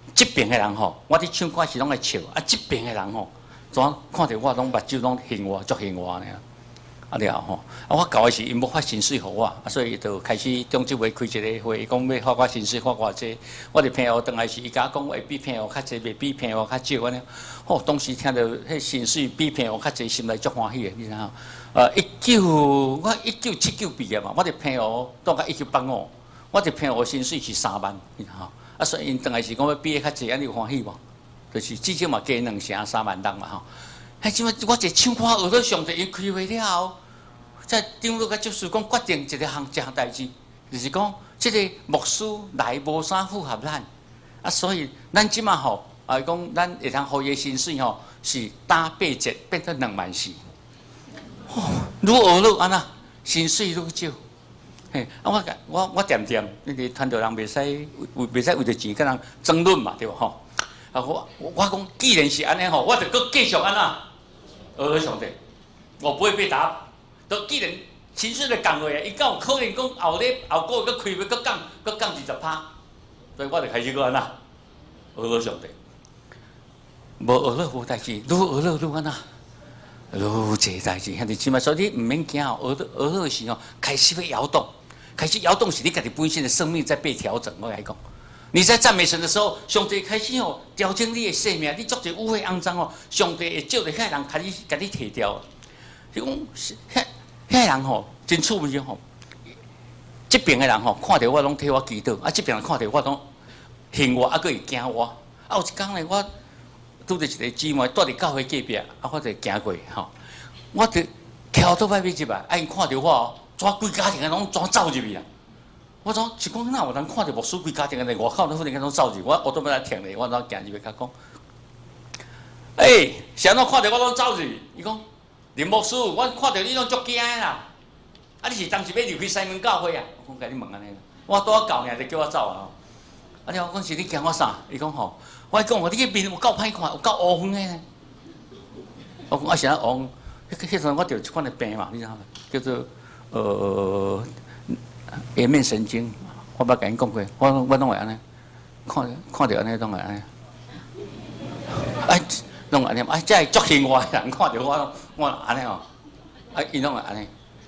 这边的人吼，我伫唱歌时拢会笑，啊，这边的人吼，怎看到我拢目睭拢幸我，足幸我呢。啊了吼，啊我搞的是因要发薪水互我，啊所以就开始中执会开一个会，讲要发我薪水发偌济，我就骗我倒来是伊甲讲会比骗我较济，袂比骗我较少安尼。吼，当时听到迄薪水比骗我较济，心内足欢喜的，你知影？呃，一九我一九七九毕业嘛，我就骗我到到一九八五，我就骗我薪水是三万，你知影？啊所以因倒来是讲要比较济，安尼有欢喜无？就是至少嘛加两成三万人嘛吼。迄即摆我一唱歌学到上帝，因开会了后。在长老甲执事讲决定一个项一项代志，就是讲，即个牧师来无啥符合咱，啊，所以咱即马吼，啊，讲咱会通互伊薪水吼是打八折变成两万四，哦，愈学愈安那，薪水愈少，嘿，啊，我我我掂掂，那个团队人袂使为袂使为着钱跟人争论嘛，对无吼？啊，我我讲既然是安尼吼，我就搁继续安那，学上帝，我不会被打。都既然薪水就降落来，伊敢有可能讲后日后个月搁开会搁降搁降二十趴，所以我就开始搁安那学了上帝，无学了无代志，愈学了愈安那，愈济代志，兄弟姊妹，所以你毋免惊哦，学了学了时候开始会摇动，开始摇动是你家己本身的生命在被调整。我来讲，你在赞美神的时候，上帝开始哦调整你的生命，你做者污秽肮脏哦，上帝会借着遐人开始甲你提掉。是讲遐遐人吼真趣味吼，这边的人吼看到我拢替我祈祷，啊这边人看到我拢恨我，啊佫会惊我。啊有一天咧，我拄着一个姊妹住伫教会隔壁，啊我就行过吼，我就跳倒摆尾入来，啊因看到我哦，全规家庭的拢全走入去啊。我讲是讲哪有人看到牧师规家庭的外口，忽然间拢走入去，我我都要来停咧，我怎行入去甲讲，诶，谁拢看到我拢走入去？伊讲。林牧师，我看到你拢足惊啦！啊，你是当时要离开西门教会啊？我讲甲你问安尼，我拄仔到尔就叫我走啊！啊，我讲是你惊我啥？伊讲吼，我讲哦，你个面有够歹看，有够乌昏的呢。我讲啊，是啊乌，迄迄阵我着一款的病嘛，你知影吗？叫做呃颜面神经。我捌甲因讲过，我我拢会安尼，看看到安尼拢会安尼。哎。拢安尼，啊，这足幸我人看到我，我安尼哦，啊，伊拢会安尼。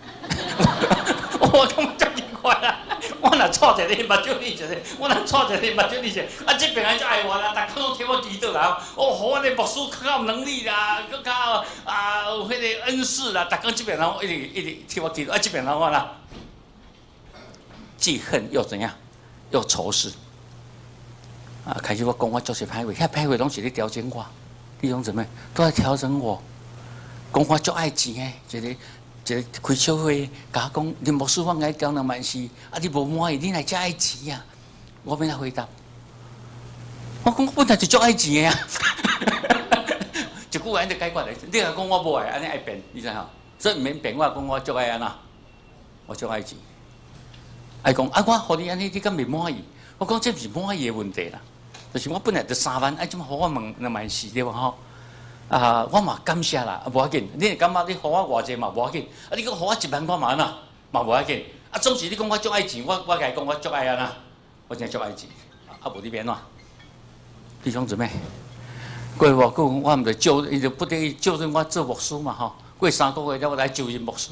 我感觉足奇怪啦！我若错一个目睭你一个，我若错一个目睭你一个，啊，这边人就爱我啦，逐个拢替我祈祷啦，哦，互我的牧师较有能力啦，更较啊有迄个恩赐啦，逐个这边人一直一直替我祈祷，啊，这边人我啦，既恨又怎样，又仇视。啊，开始我讲我做些歹话，遐歹话拢是咧调整我。弟兄姊妹都在调整我，讲我足爱钱的，一个一个开小会，甲我讲，林牧师我爱调两万四，啊你无满意，你来遮爱钱啊？我要来回答，我讲我本来就足爱钱的啊，一句话就解决了。你若讲我无爱，安尼爱变，你知影？所以毋免变，我讲我足爱安那，我足爱钱。爱讲啊，我互你安尼，你敢袂满意？我讲这毋是满意的问题啦。就是我本来就三万，哎，怎么互我问两万四对无吼？啊，我嘛感谢啦，无要紧。你会感觉你互我偌济嘛无要紧，啊，你讲互我一万我嘛安那嘛无要紧。啊，总是你讲我足爱钱，我我甲伊讲我足爱安那，我真足爱钱。啊，无你变怎？弟兄姊妹，过无过我毋着就伊就不得已就任我做牧师嘛吼。过三个月了，我来就任牧师。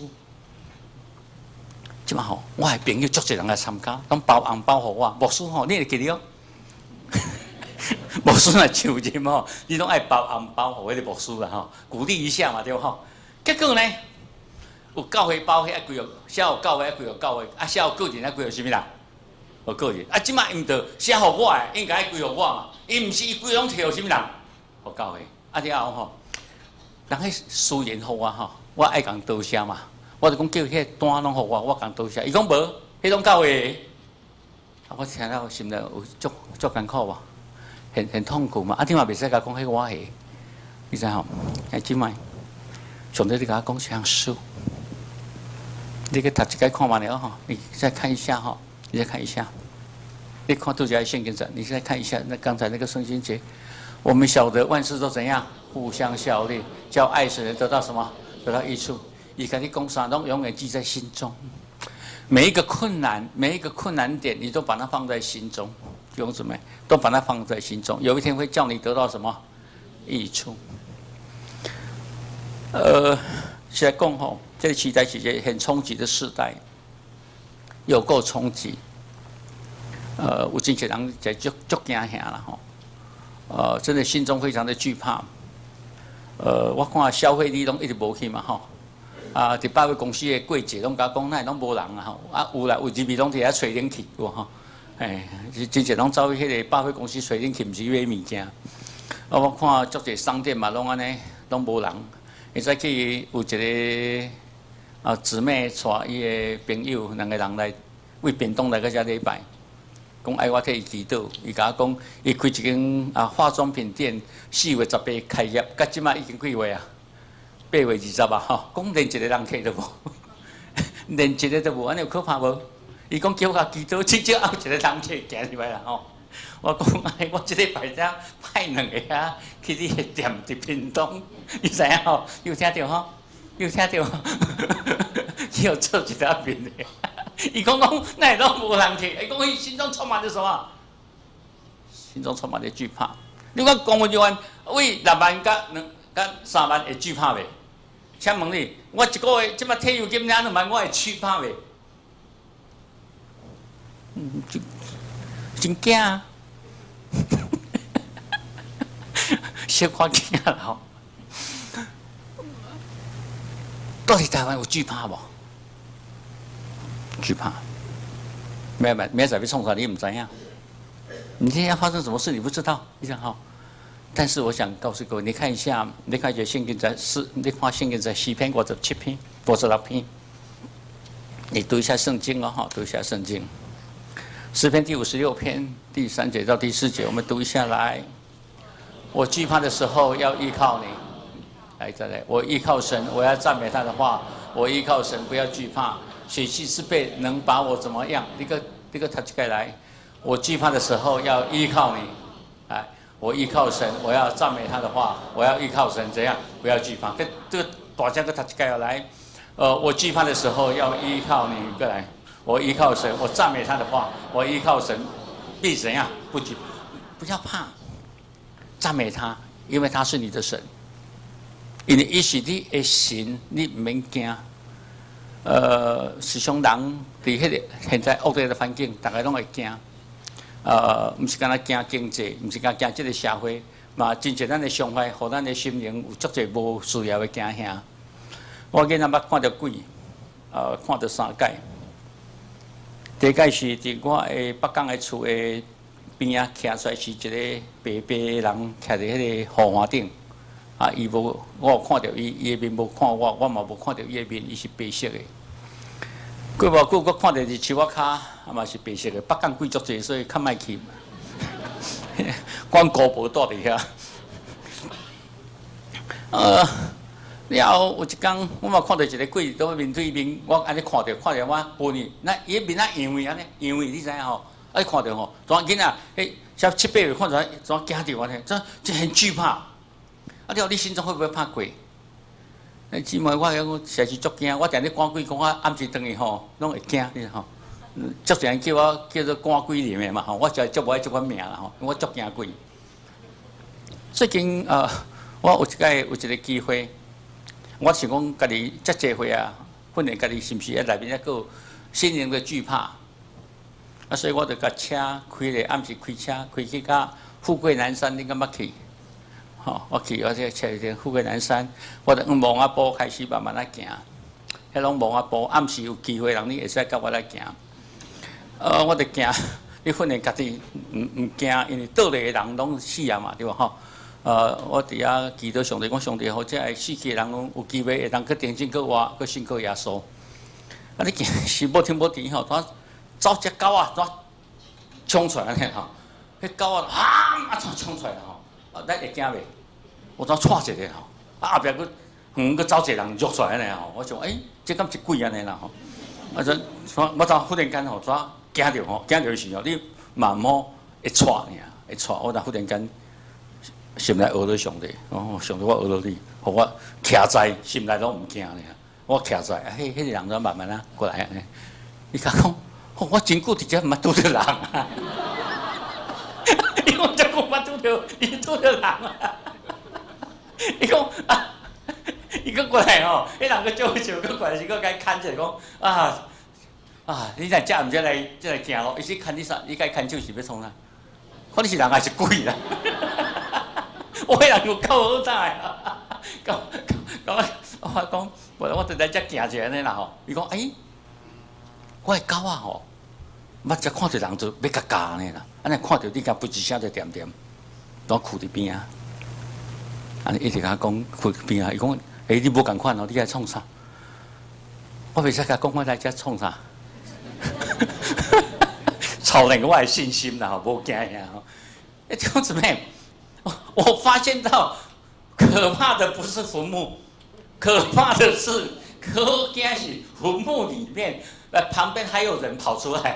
即嘛吼，我的朋友足侪人来参加，拢包红包互我。牧师吼，你会记得哦？牧师若就任吼，你拢爱包红包互迄个牧师啦吼，鼓励一下嘛对吼。结果呢，有教会包迄几个，写有教会几个教会，啊写有个人啊几个啥物人？有个人。啊，即摆伊毋着写互我诶，应该归互我嘛。伊毋是伊规拢摕互啥物人？互教会。啊了后吼，人迄私言互我吼，我爱讲多谢嘛。我就讲叫迄单拢互我，我讲多谢。伊讲无，迄种教会。啊，我听了心内有足足艰苦无？很很痛苦嘛，啊！你嘛袂使甲讲迄个我下，你知吼？哎，即摆上帝你甲我讲像书，你去读一解看完了吼，你再看一下哈，你再看一下，你看杜家圣经上，你再看一下那刚才那个圣经节，我们晓得万事都怎样互相效力，叫爱神人得到什么？得到益处。伊甲你讲啥，拢永远记在心中。每一个困难，每一个困难点，你都把它放在心中。 弟兄姊妹，都把它放在心中，有一天会叫你得到什么益处。呃，现在讲吼，这个时代是一个很冲击的时代，有够冲击。呃，有真侪人在足足惊吓啦吼，呃，真的心中非常的惧怕。呃，我看消费力拢一直无去嘛吼，啊，伫百货公司的柜姐拢甲讲，那拢无人啊吼，啊有啦，有入面拢伫遐吹冷气有吼，哎，真侪拢走去迄个百货公司吹冷气，毋是买物件。啊，我看足侪商店嘛，拢安尼，拢无人。会使去有一个啊姊妹带伊的朋友两个人来为便当来个遮礼拜，讲爱我替伊祈祷。伊甲我讲，伊开一间啊化妆品店，四月十八开业，到即马已经几月啊？八月二十啊吼，讲连一个人客都无，连一个都无，安尼有可怕无？伊讲叫我祈祷，至少还有一个人客行入来啦吼。我讲哎，我即礼拜只派两个啊去你个店伫屏东，你知影吼？有听到吼？有听到？要做一条面的。伊讲讲，那会拢无人去？伊讲伊心中充满着什么？心中充满着惧怕。你讲公务员为六万甲两甲三万会惧怕袂？请问你，我一个月即马退休金两两万，我会惧怕袂？嗯，真真惊啊！小可惊啦吼！到底台湾有惧怕无？惧怕。明仔明仔要创啥你唔知影？你今天要发生什么事你不知道，非常好。但是我想告诉各位，你看一下，你看一下圣经在四，你看圣经在四篇或者七篇或者六篇，你读一下圣经哦，哈，读一下圣经。诗篇第五十六篇第三节到第四节，我们读一下来。我惧怕的时候要依靠你，来再来，我依靠神，我要赞美他的话，我依靠神，不要惧怕。血气之辈能把我怎么样？这个这个他这个来，我惧怕的时候要依靠你，哎，我依靠神，我要赞美他的话，我要依靠神，怎样？不要惧怕。这这个大家个他这个要来，呃，我惧怕的时候要依靠你，过来。我依靠神，我赞美他的话，我依靠神，必怎样？不惧，不要怕，赞美他，因为他是你的神。因为伊是你的神，你唔免惊。呃，时常人伫迄个现在恶劣的环境，大家拢会惊。呃，唔是干那惊经济，唔是干惊这个社会，嘛真侪咱的伤害，互咱的心灵有足侪无需要的惊吓。我今仔捌看到鬼，呃，看到三界。第一届是伫我诶北港诶厝诶边啊，徛出来是一个白白诶人，徛伫迄个护花顶。啊，伊无，我有看到伊，伊诶面无看我，我嘛无看到伊诶面，伊是白色诶。过无久，我看到伫树仔骹，啊嘛是白色诶。北港鬼足济，所以较莫去。阮姑婆住伫遐。呃。了后有一天，我嘛看到一个鬼，在我面对面，我安尼看到，看到我无呢，那伊面啊扬威安尼，扬威你知影吼？啊，看到吼，怎囡仔，迄才七八月看到，怎惊着我呢？这这很惧怕。啊，了你心中会不会怕鬼？那姊妹，我我实是足惊，我定咧赶鬼，讲我暗时转去吼，拢会惊，你吼。足侪人叫我叫做赶鬼灵的嘛吼，我就足无爱这款名啦吼，我足惊鬼。最近呃，我有一个有一个机会。我想讲，家己遮济岁啊，训练家己是毋是喺内面还有心灵的惧怕？啊，所以我就甲车开咧，暗时开车开去甲富贵南山，你敢捌去？吼、哦，我去我这车去富贵南山，我就往蒙阿波开始慢慢啊行。迄种蒙阿波暗时有机会，人你会使甲我来行。呃，我就行，你训练家己，唔唔惊，因为倒来的人拢死啊嘛，对吧？吼。呃，我伫遐祈祷上帝，讲上帝好，即个死去的人有机会会当去定睛去活，去信靠耶稣。啊，你见是无听无听吼，怎走只狗啊，怎冲出来安尼吼？迄狗啊，啊啊怎冲出来吼？啊，咱会惊袂？我怎踹一个吼？啊后壁佫远佫走一个人喐出来安尼吼？我想，诶、欸，这敢是鬼安尼啦吼？啊，怎我怎忽然间吼，怎惊着吼？惊着时候，你慢慢会踹尔，会踹，我怎忽然间。心内学到上帝，哦，上帝我学到你，互我徛在心内拢毋惊咧。我徛在，啊，迄迄个人怎慢慢啊过来安尼。伊甲讲，哦，我真久伫遮毋捌拄着人啊。 伊讲这久捌拄着，伊拄着人啊。伊讲啊，伊搁过来吼，迄人搁做笑，搁过来是搁甲伊牵者讲啊啊，你若食毋则来则来行咯，伊是牵你啥？你甲伊牵手是要创啥？可能是人还是鬼啦？我迄人有够好彩啊！讲讲讲，我讲，我我伫来遮行者安尼啦吼。伊讲，哎，我的狗啊吼，捌只看着人就要甲咬安尼啦。安尼看着你甲不一声就点点，当囥伫边啊。安尼一直甲讲囥伫边啊。伊讲，哎，你无共款哦，你来创啥？我袂使甲讲我来遮创啥。超人我的信心啦，无惊呀吼！哎，弟兄姊妹，我发现到可怕的不是坟墓，可怕的是可惊是坟墓里面，呃，旁边还有人跑出来。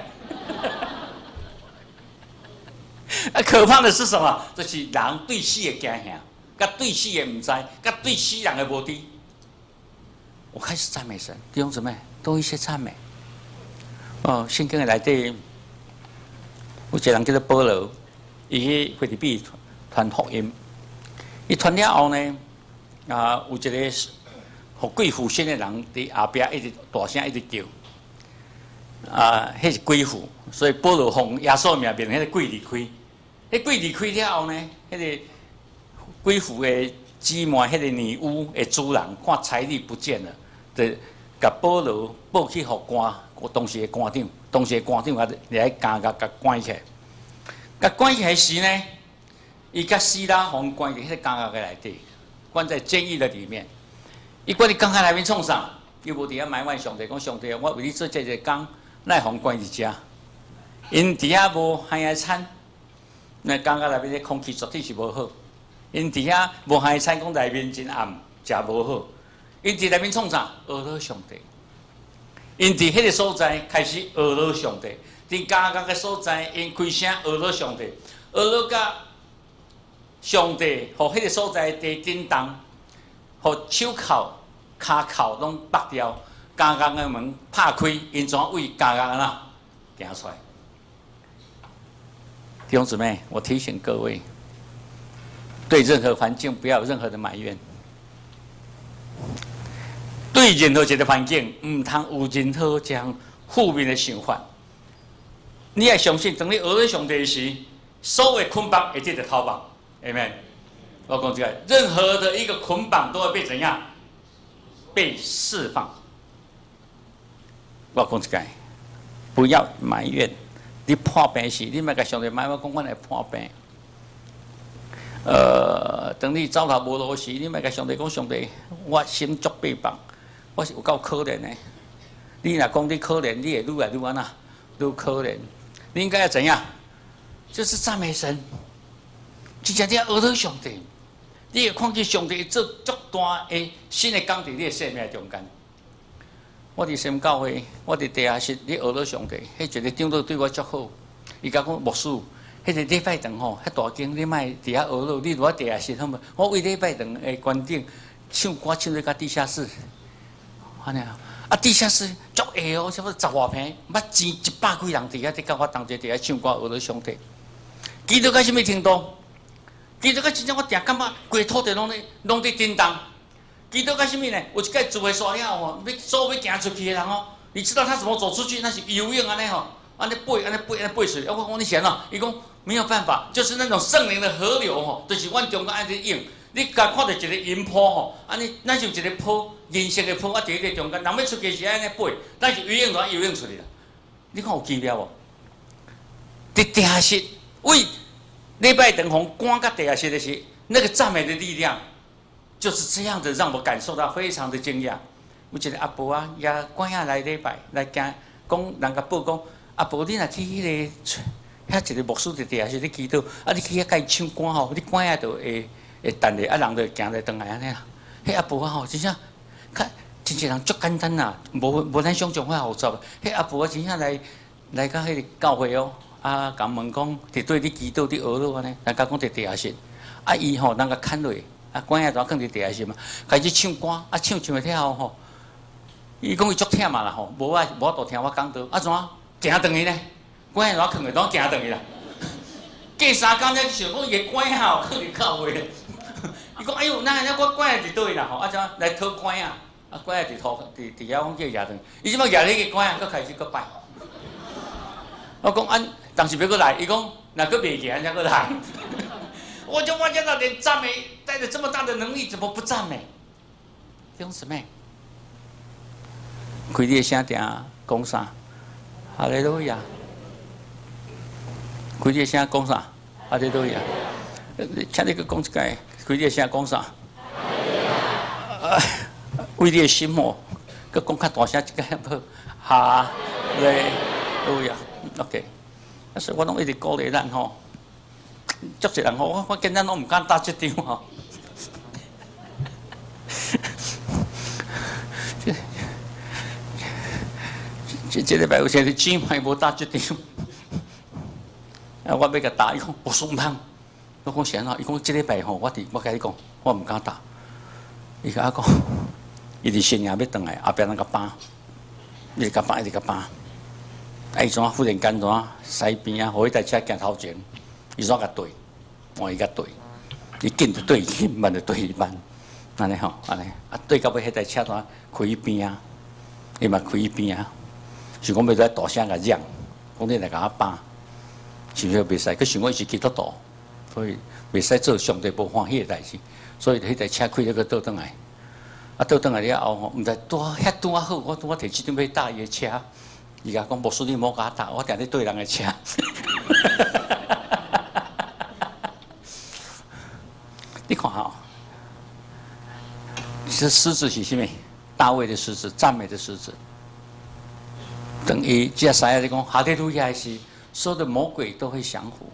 啊，可怕的是什么？就是人对死的惊吓，甲对死的唔知，甲对死人的无知。我开始赞美神，弟兄姊妹，多一些赞美。哦，圣经的内底。有一个人叫做保罗，伊去菲律宾传福音。伊传了后呢，啊，有一个互贵妇信的人伫后壁一直大声一直叫，啊，迄是贵妇，所以保罗奉耶稣名面，迄个鬼离开。迄鬼离开了后呢，迄个贵妇的姊妹，迄个女巫的主人看财力不见了，就甲保罗报去互官，当时的官长。当时官长啊，来监甲甲关起来，甲关起来时呢，伊甲希拉红关伫迄个监狱个内底，关在监狱的里面。伊关伫监狱内面创啥？伊无伫遐埋怨上帝，讲上帝，我为你做这个工，奈互关伫遮？因伫遐无海野餐，那监狱内面的空气绝对是无好。因伫遐无海野餐，讲内面真暗，食无好。因伫内面创啥？讹到上帝。因伫迄个所在开始讹到上帝，伫家家个所在，因开声讹到上帝，讹到甲上帝，互迄个所在地震动，互手铐、骹铐拢拔掉，家家个门拍开，因怎为家家安那行出来？弟兄姊妹，我提醒各位，对任何环境不要有任何的埋怨。对任何一个环境，唔通有任何这样负面的想法。你要相信，当你讹到上帝时，所有捆绑会得到逃绑，阿们。我讲这个，任何的一个捆绑都会被怎样？被释放。我讲这个，不要埋怨。你破病时，你莫甲上帝埋怨讲我来破病。呃，当你走投无路时，你莫甲上帝讲上帝，我心足被绑。我是有够可怜的，你若讲你可怜，你会愈来愈安那，愈可怜。你应该要怎样？就是赞美神，真正你要讹到上帝，你会看见上帝做足大的新的工伫你的生命中间。我伫新教会，我伫地下室，你讹到上帝，迄一个长老对我足好，伊甲讲牧师，迄个礼拜堂吼，迄大间你莫伫遐讹到，你伫我地下室好无？我为礼拜堂的观众唱歌唱到甲地下室。安尼啊，啊地下室足下哦，差不多十外平，捌钱一百几人伫遐，伫甲我同齐伫遐唱歌，讹到上帝。基督到什么程度？基督到真正我定感觉，规土地拢咧拢伫震动。基督到什么呢？有一个住的山了吼，要走要行出去的人哦，你知道他怎么走出去？那是游泳安尼吼，安尼背安尼背安尼背出去。我讲你想喏，伊讲没有办法，就是那种圣灵的河流吼，就是阮中间安尼涌。你甲看到一个银坡吼，安尼咱就一个坡，银色的坡，啊，伫迄个中间，人要出去是安尼背，咱是游泳就游泳出去啦。你看有奇妙无？伫地下室，为礼拜堂红关到地下室的时，那个赞美的力量，就是这样的，让我感受到非常的惊讶。有一个阿婆啊，也关下来礼拜来讲，讲人甲报讲，阿婆你若去迄、那个，遐一个牧师伫地下室咧祈祷，啊，你去遐甲伊唱歌吼，你关下就会。会等咧，啊人就行来转来安尼啦。迄阿婆啊吼，真正看真正人足简单啦，无无咱想象遐复杂。迄阿婆啊，真正来来到迄个教会哦，啊，甲问讲，伫对你祈祷，伫学咯安尼，人家讲伫地下室，啊伊吼人甲牵落，啊关下就放伫地下室嘛，开始唱歌，啊唱唱了后吼，伊讲伊足忝嘛啦吼，无啊无法度听我讲道，啊怎啊行转去呢？关下就放去，怎行转去啦？ 过三工才想讲伊关啊，可能靠位。伊讲哎呦，那那我关在伫倒位啦吼，啊怎来讨关啊？啊关在伫土伫伫遐讲叫夜灯，伊即摆夜咧个关啊，佮开始佮摆。我讲安，当时要佮来，伊讲若佮袂行才佮来。我就发现到连赞美带着这么大的能力，怎么不赞美？弟兄姊妹，开你的声定讲啥？哈利路亚！开你的声讲啥？哈利路亚！请你去讲一解，开你的声讲啥？为你的心魔，佮讲较大声一解好。哈利路亚 ！OK， 但是我拢一直鼓励咱吼。足侪人吼，我我见咱拢唔敢搭这张吼。这这礼拜有些是钱买无搭这张，啊，我要甲搭，伊讲我送通，我讲啥吼？伊讲这礼拜吼，我伫我甲你讲，我唔敢搭。伊甲我讲，伊伫新营要转来，后壁那个班，一直甲班，一直甲班。啊，伊怎忽然间怎西边啊，互伊台车行头前。伊怎甲对，换伊甲对，伊紧就对伊，慢就对伊慢，安尼吼，安尼啊对到尾迄台车单开伊边啊，伊嘛开伊边啊，想讲要在大声甲嚷，讲你来甲我扒，是不是袂使？佮想讲伊是基督徒，所以袂使做上帝无欢喜的代志，所以迄台车开了个倒转来，啊倒转来了后吼，毋知拄遐拄啊好，我拄啊摕即张要搭伊的车，伊甲讲无顺你莫甲我搭，我定咧对人的车。你看哈、哦，这狮子是什么？大卫的狮子，赞美的狮子。等于这三亚你讲哈利路亚是所有的魔鬼都会降服。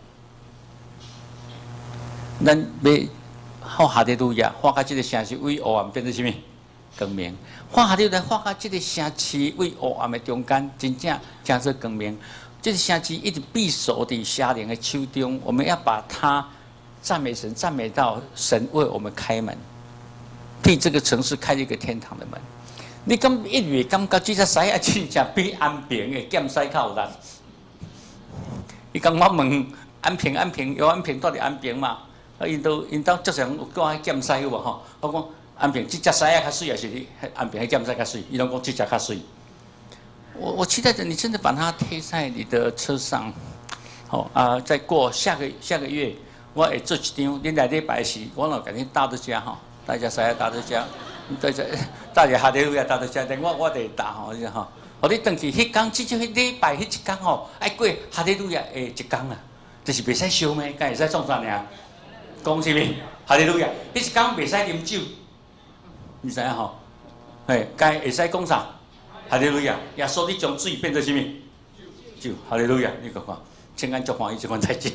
咱要好哈利路亚，画到这个城市为黑暗变成什么？光明。画哈利路亚，画到这个城市为黑暗的中间，真正真是光明。这个城市一直闭守在邪灵的手中，我们要把它。赞美神，赞美到神为我们开门，替这个城市开了一个天堂的门。你咁一月感觉这只西啊，真正比安平的剑西较有力。伊讲我问安平，安平有安平到底安平嘛？啊，因都因都足常有讲剑西有无吼？我讲安平这只西啊较水，还是安平的剑西较水？伊拢讲这只较水。我我期待着你真的把它贴在你的车上，好啊，再过下个下个月。我会做一张，恁来礼拜时，我若甲恁搭到遮吼，大家使搭到遮，大家大家哈利路亚搭到遮，但我我得搭吼，你吼，互你转去迄工，至少迄礼拜迄一工吼，爱过哈利路亚诶一工啊，就是袂使烧咩，敢会使创啥尔？讲啥物？哈利路亚，迄一工袂使啉酒，你知影吼？嘿，该会使讲啥？哈利路亚，耶稣你将水变做啥物？酒，哈利路亚，你看看，千安足欢喜这款代志。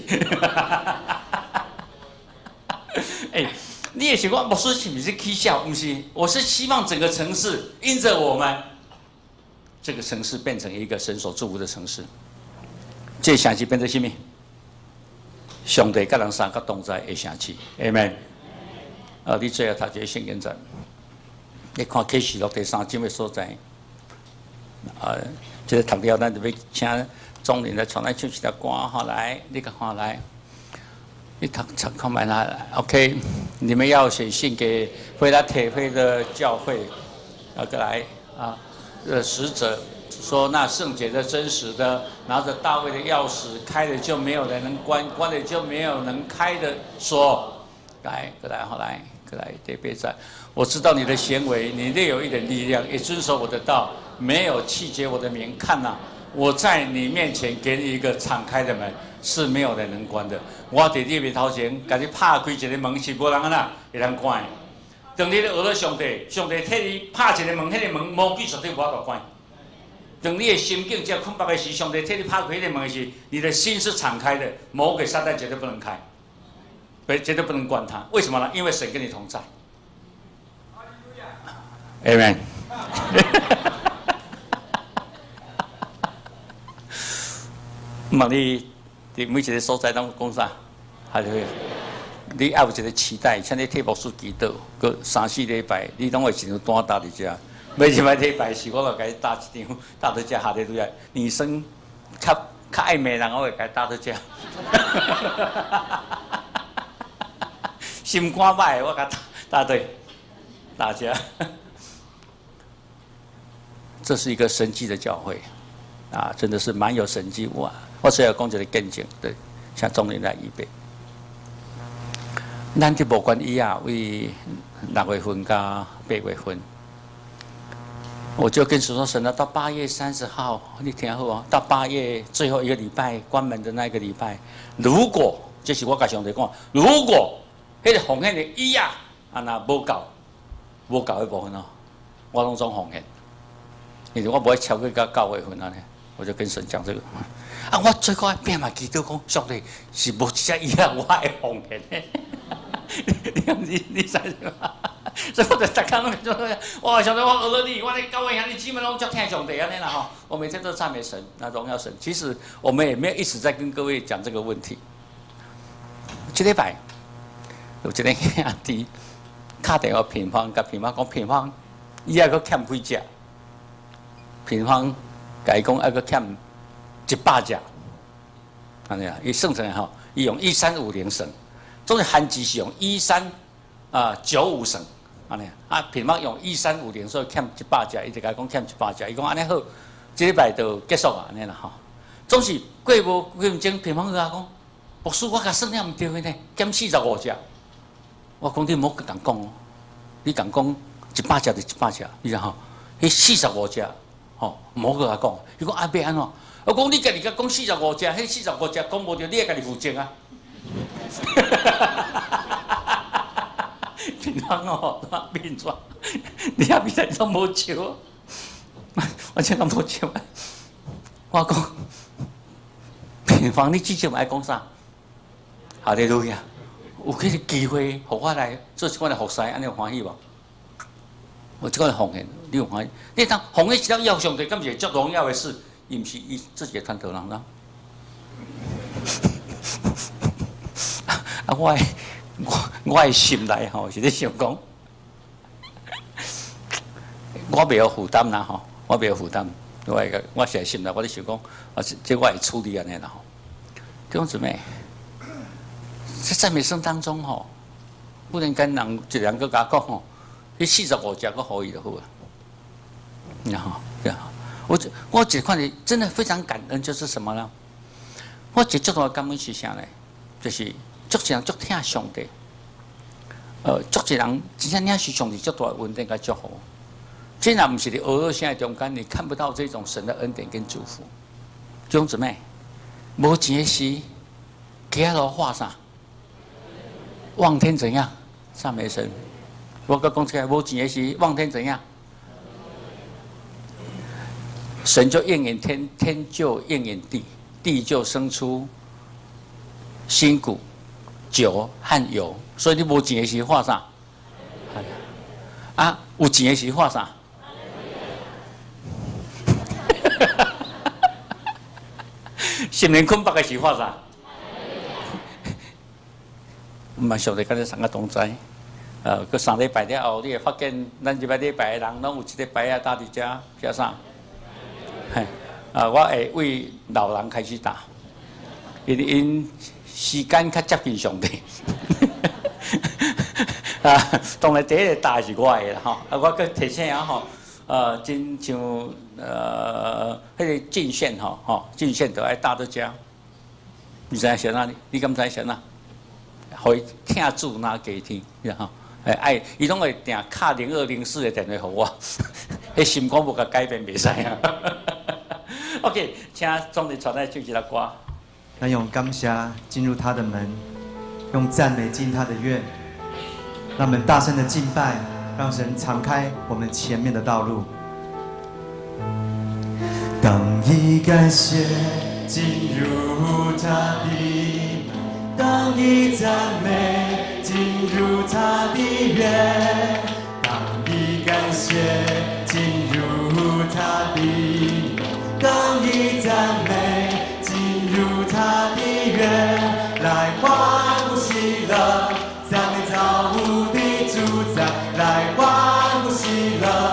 哎、欸，你也想讲，牧师是不是起笑？不是，我是希望整个城市因着我们，这个城市变成一个神所祝福的城市。这城市变成什么？上帝甲人三个同在的城市 ，Amen。啊，你最后读这圣经章，你看启示录第三章的所在，啊，这个读了，咱就要请总领来传来唱一条歌，好来，你个看来。你读读看买啦 ，OK， 你们要写信给菲拉铁菲的教会，要过来啊，呃，使者说那圣洁的、真实的，拿着大卫的钥匙，开了就没有人能关，关了就没有能开的说，来，过来，好来，过来，对别在，我知道你的行为，你略有一点力量，也遵守我的道，没有弃绝我的名，看呐、啊，我在你面前给你一个敞开的门。是没有人能关的。我伫你面头前，甲你拍开一个门，是无人安那会通关的。当你咧学了上帝，上帝替你拍一个门，迄、那个门魔鬼绝对无法度关。当你的心境在困迫的时，上帝替你拍开迄个门的时，你的心是敞开的，魔鬼撒旦绝对不能开，绝对不能关它。为什么呢？因为神跟你同在。Amen。嘛，你。你每一个所在拢讲啥？还是你还有一个期待，像你替牧师祈祷，佮三四礼拜，你拢会进入单搭伫遮。每一摆礼拜是我著甲你搭一张，搭到遮哈利路亚。女生较较爱骂人，我会甲伊搭到遮。心肝歹，我甲搭对大家。这是一个神迹的教会，啊，真的是蛮有神迹哇！我虽然讲一个见证，对，向众人来预备。咱伫无关以啊，为六月份加八月份，我就跟神说，神啊，到八月三十号，你听好哦，到八月最后一个礼拜关门的那一个礼拜，如果这是我甲上帝讲，如果迄个奉献的以啊，啊那无够，无够迄部分哦，我拢总奉献。因为我不会超过到九月份啊，我就跟神讲这个。啊，我最高变嘛，祈祷讲，上帝是无一只以啊，我会奉献的。你你你知吗？所以我就逐天拢做，哇！上帝，我学了你，我咧教会兄弟姊妹拢足听上帝安尼啦吼。我每天都赞美神，那荣耀神。其实我们也没有一直在跟各位讲这个问题。这礼拜有一个兄弟打电话平方，甲平方讲平方，伊还阁欠几只？平方甲伊讲还阁欠一百只，安尼啊？伊算出来吼，伊用一三五零算，总是含值是用一三啊九五算。安尼啊，平方用一三五零，所以欠一百只，伊就甲讲欠一百只，伊讲安尼好，这礼拜就结束啊，安尼啦吼。总是过无几分钟，平方甲讲，牧师，我甲算了毋对呢，减四十五只。我讲你莫共讲哦，你共讲一百只就一百只，你知吼？迄四十五只，吼，莫甲讲。伊讲啊，要安怎？我讲你家己甲讲四十五只，迄四十五只讲无着，你也家己负责啊。平方哦，变转，你也比赛都无笑，我真咁无笑。我讲平方，你之前爱讲啥？哈利路亚！有迄个机会，互我来做一款的服侍，安尼有欢喜无？有这款的奉献，你有欢喜？你当奉献是了要上帝，敢是足荣耀的事，伊毋是伊自己赚头人啦。啊，我。我我的心内吼是咧想讲，我袂有负担啦吼，我袂有负担。我个我是心内我咧想讲，啊，这我会处理安尼啦吼。弟兄姊妹，在赞美声当中吼，不能跟人一两个甲讲吼，迄四十五只个可以就好啊。然后对啊，我我这款的真的非常感恩，就是什么呢？我最重要的感恩是啥呢？就是。足一人足听上帝，呃，足一人真正领受上帝足大的恩典甲祝福。这若不是你偶尔现在中间，你看不到这种神的恩典跟祝福。弟兄姊妹，无钱的时，给下路画啥？望天怎样？赞美神。我甲讲起来，无钱的时，望天怎样？神就应允天，天就应允地，地就生出新谷。酒和油，所以你无钱的时画啥？啊，有钱的时画啥？新年困北的时画啥？毋嘛上帝敢若三个同在，呃，佮三礼拜了后，你会发现，咱即摆礼拜的人拢有一礼拜啊，搭伫遮写啥？嘿，啊，我会为老人开始打，因因。时间较接近上帝，啊，当然第一个答是我的啦吼，啊，我佮提醒啊吼，呃，真像呃，迄个进线吼吼，进线就爱搭到遮，你知影啥哪里？你敢知啥哪？互伊听主拿给听，然后哎哎，伊拢会定敲零二零四的电话互我，迄心肝无甲改变袂使啊。OK， 请总理传来唱一首歌。 那用感谢进入他的门，用赞美进他的院，让我们大声的敬拜，让神敞开我们前面的道路。当以感谢进入他的门，当以赞美进入他的院，当以感谢进入他的门，当以赞美。他的愿来欢呼喜乐，赞美造物的主宰，来欢呼喜乐，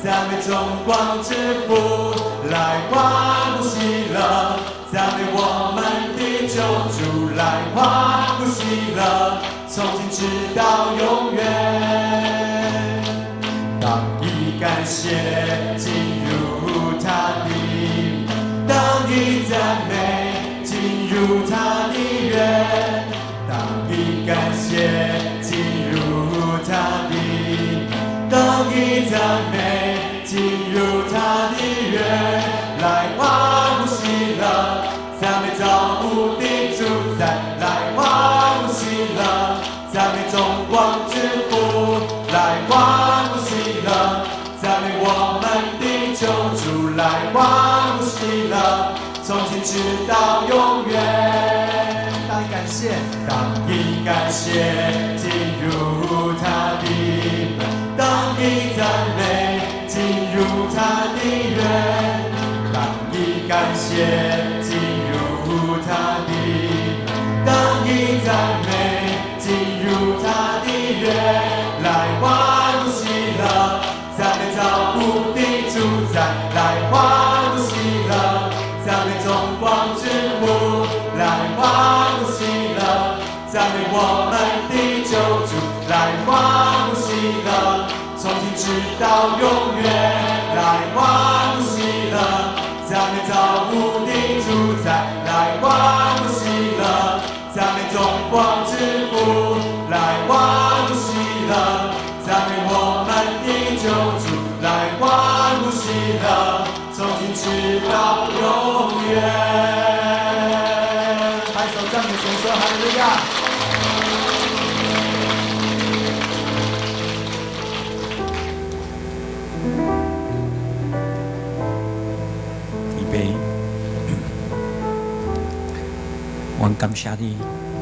赞美中光之父，来欢呼喜乐，赞美我们的救主，来欢呼喜乐，从今直到永远。当以感谢进入他的门，当以赞美进入他的园，当以感谢进入他的门，当以赞美进入他的园，来欢呼喜乐，赞美造物的主宰，来欢呼喜乐，赞美中光之父，来欢呼喜乐，赞美我们的救主，来欢呼喜乐，从今直到永远。当以感谢，当以感谢进入他的门，当以赞美进入他的园，当以感谢进入他的门，当以赞美进入他的园，来欢呼喜乐，赞美造物的主宰，来欢呼喜乐，赞美中光之父，来欢呼喜乐，赞美我们的救主，来欢呼喜乐，从今直到永远，来欢呼喜乐，赞美造物的主宰，来欢呼喜乐，赞美中光之父，来欢呼喜乐，赞美我们的救主，来欢呼喜乐，从今直到永远。拍手赞美神，说哈利路亚。 预备，我感谢你，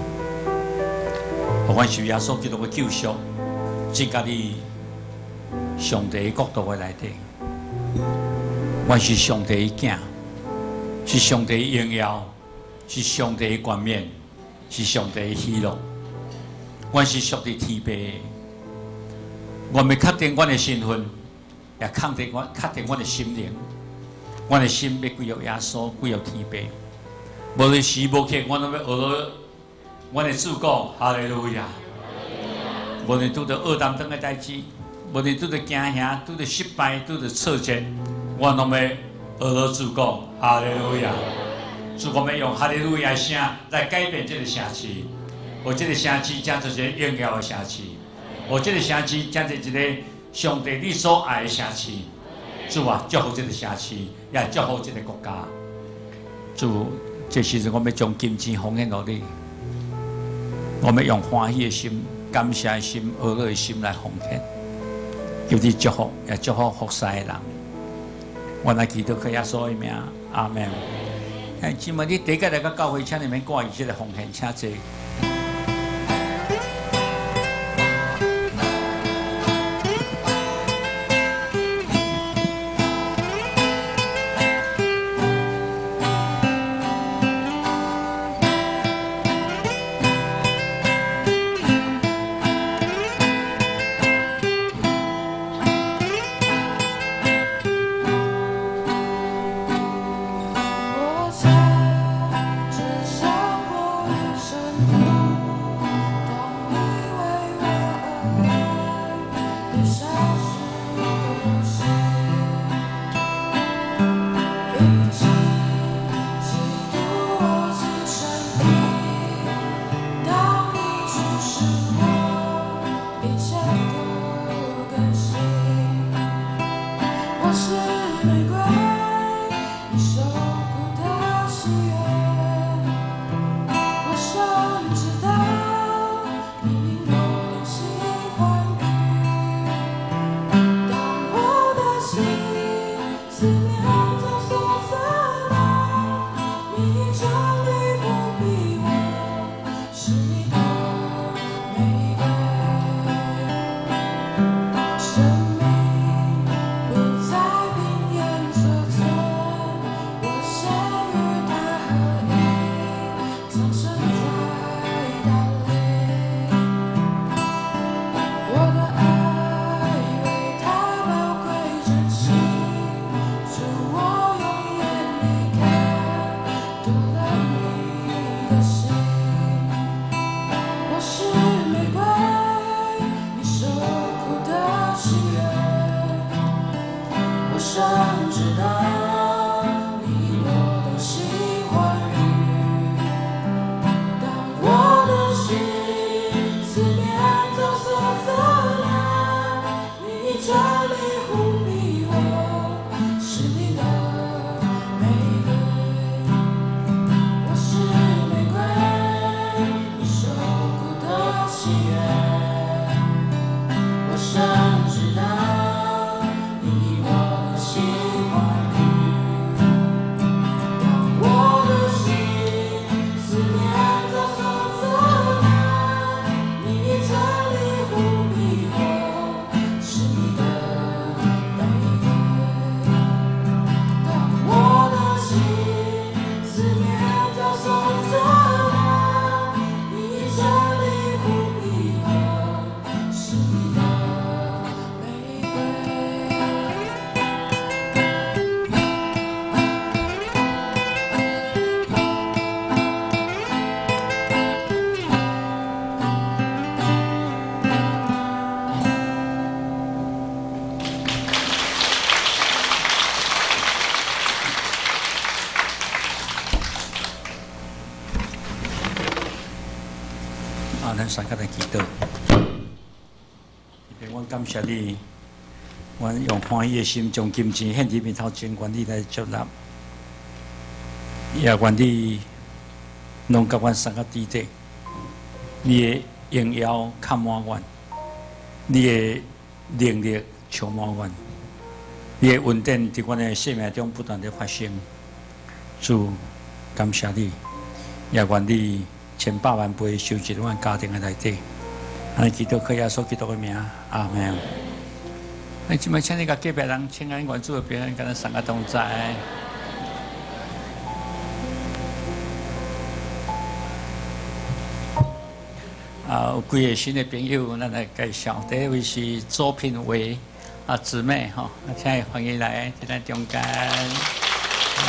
我阮受耶稣基督的救赎，进家己上帝的国度的内底。我是上帝的囝，是上帝的荣耀，是上帝的冠冕，是上帝的喜乐。我是属于天父的，我要确定我的身份，也确定我确定我的心灵。我的心要归入耶稣，归入天父。无论时无刻，我拢要学了我的主讲哈利路亚。无论拄着恶当当的代志，无论拄着惊吓、拄着失败、拄着挫折，我拢要学了主讲哈利路亚。主，我们用哈利路亚声来改变这个城市，我这个城市才做一个荣耀的城市，我这个城市才做一个上帝你所爱的城市。主啊，祝福这个城市，也祝福这个国家。主，这时阵我要将金钱奉献给你，我要用欢喜的心、感谢的心、喜乐的心来奉献，求你祝福，也祝福服侍的人。我来祈祷，靠耶稣的名，阿门。哎，今麦你第一个来到教会，请你们挂以这个奉献，请坐。 我的爱为他宝贵珍惜。 想知道你我都喜欢雨。当我的心思念着瑟瑟来，你这里呼迷我，是你的玫瑰。我是玫瑰，你守护的喜悦。我想知道。 三个来祈祷，我感谢你，我用欢喜的心将金钱献伫面头前，愿你来接纳，也愿你拢甲阮三个弟弟，你的荣耀看满阮，你的能力充满阮，你的稳定伫阮的生命中不断的发生。主，感谢你，也愿你。 千百万倍收进阮家庭的内底，安尼祈祷靠耶稣基督的名，阿门。那即摆请你甲隔壁人请安关注的别人，跟咱三个同在。啊，有几个新的朋友，咱来介绍。第一位是周品伟啊姊妹吼，啊，请欢迎来在咱中间。啊，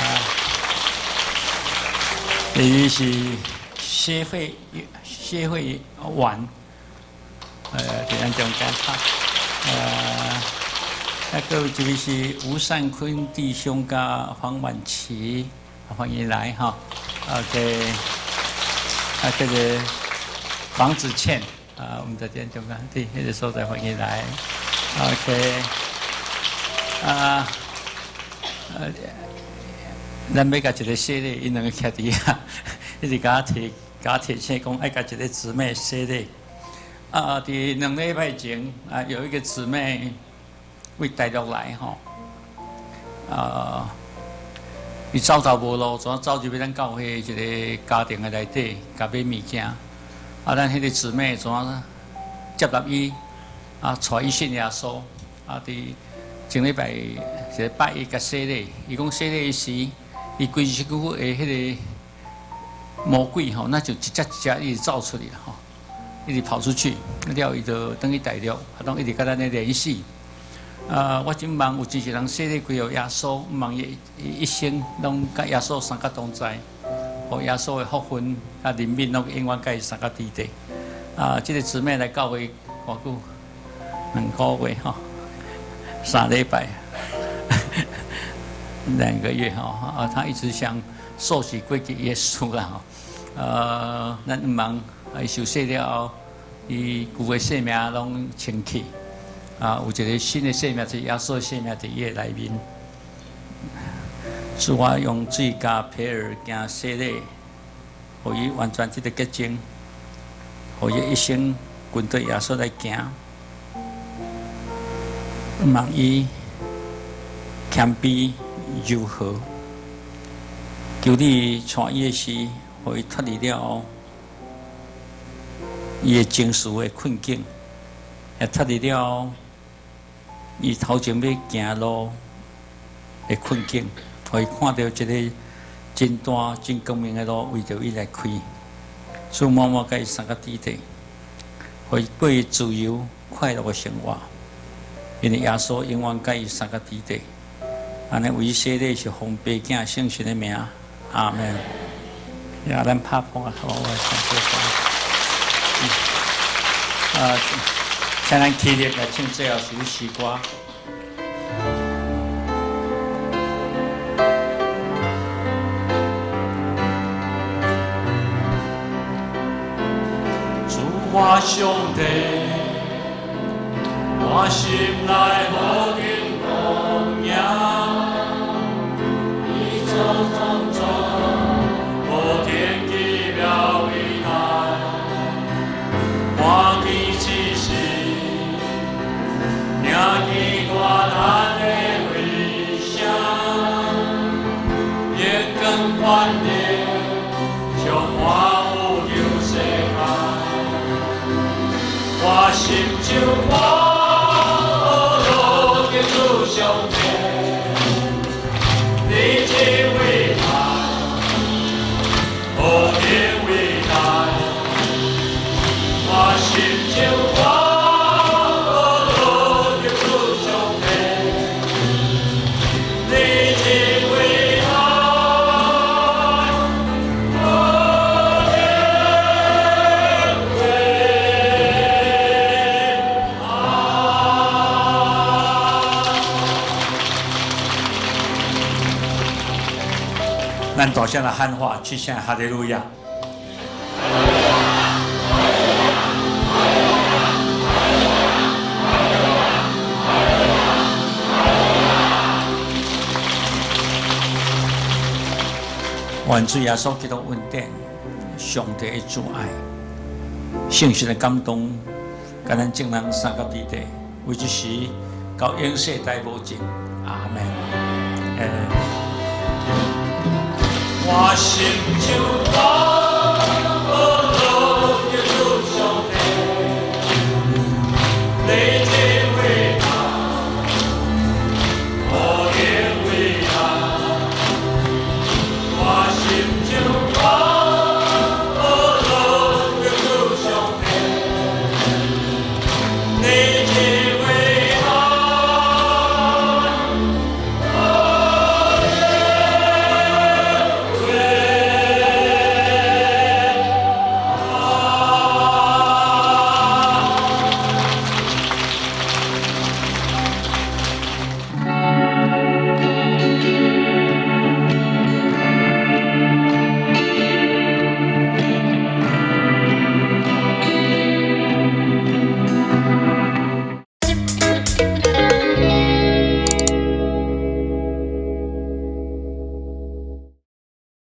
第二位是。 谢慧谢慧婉，呃，在咱中间哈，呃，那个这位是吴善坤弟兄加黄婉琪，欢迎来哈。OK， 啊，这个黄子倩啊，我们在这中间，对，那个所在欢迎来。OK， 啊，呃，咱要甲一个写咧，因两个徛伫遐，一直甲我提。 甲提醒讲，爱甲一个姊妹说的。啊，伫两礼拜前啊，有一个姊妹为大陆来吼，啊，伊走投无路，怎走入去咱教会一个家庭的内底，甲买物件。啊，咱迄个姊妹怎接纳伊，啊，带伊信耶稣。啊，伫前礼拜一个拜伊甲说的，伊讲说的时，伊规身躯的迄个。 魔鬼吼，那就一只一只一直走出来吼，一直跑出去，了伊就等于大陆，啊，当一直甲咱咧联系。啊，我真望有真侪人说咧归有耶稣，望伊一生拢甲耶稣三个同在，互耶稣的福分啊，人民拢永远甲伊三个弟弟。啊，这个姊妹来教会偌久，两个月吼，三礼拜，两个月吼，啊，她一直想受洗归给耶稣啦吼。 呃，咱毋忙，伊受洗了后，伊旧的生命拢清气，啊，有一个新的生命，是耶稣的生命伫伊的内面。是我用水加皮尔加洗礼，互伊完全即个洁净，互伊一生跟对耶稣来行。望伊谦卑柔和，求你带伊的时。 互伊脱离了后，伊的情绪的困境，也脱离了后，伊头前要行路的困境，互伊看到一个真大、真光明的路，为着伊来开。主默默甲伊三个弟弟，互伊过自由快乐的生活。因为耶稣永远甲伊三个弟弟，安尼为洗礼是奉爸囝圣神的名，阿门。 呀，咱拍碰啊，好，我上这个。啊，请咱起立来唱最后一首诗歌。 上帝，我心内无定供养，宇宙当中无天奇妙伟大，我记只是名记大咱的微笑，也更宽烈，像我有救世界。 我心就我路的主上帝，你真伟大，何等伟大！我心就我路的主上帝，你真伟大。 咱大声的喊话，去向哈利路亚！愿主耶稣基督恩典、上帝的主爱、圣神的感动，甲咱众人三甲地地，为这时到永世代无尽。阿门。诶。 我心就。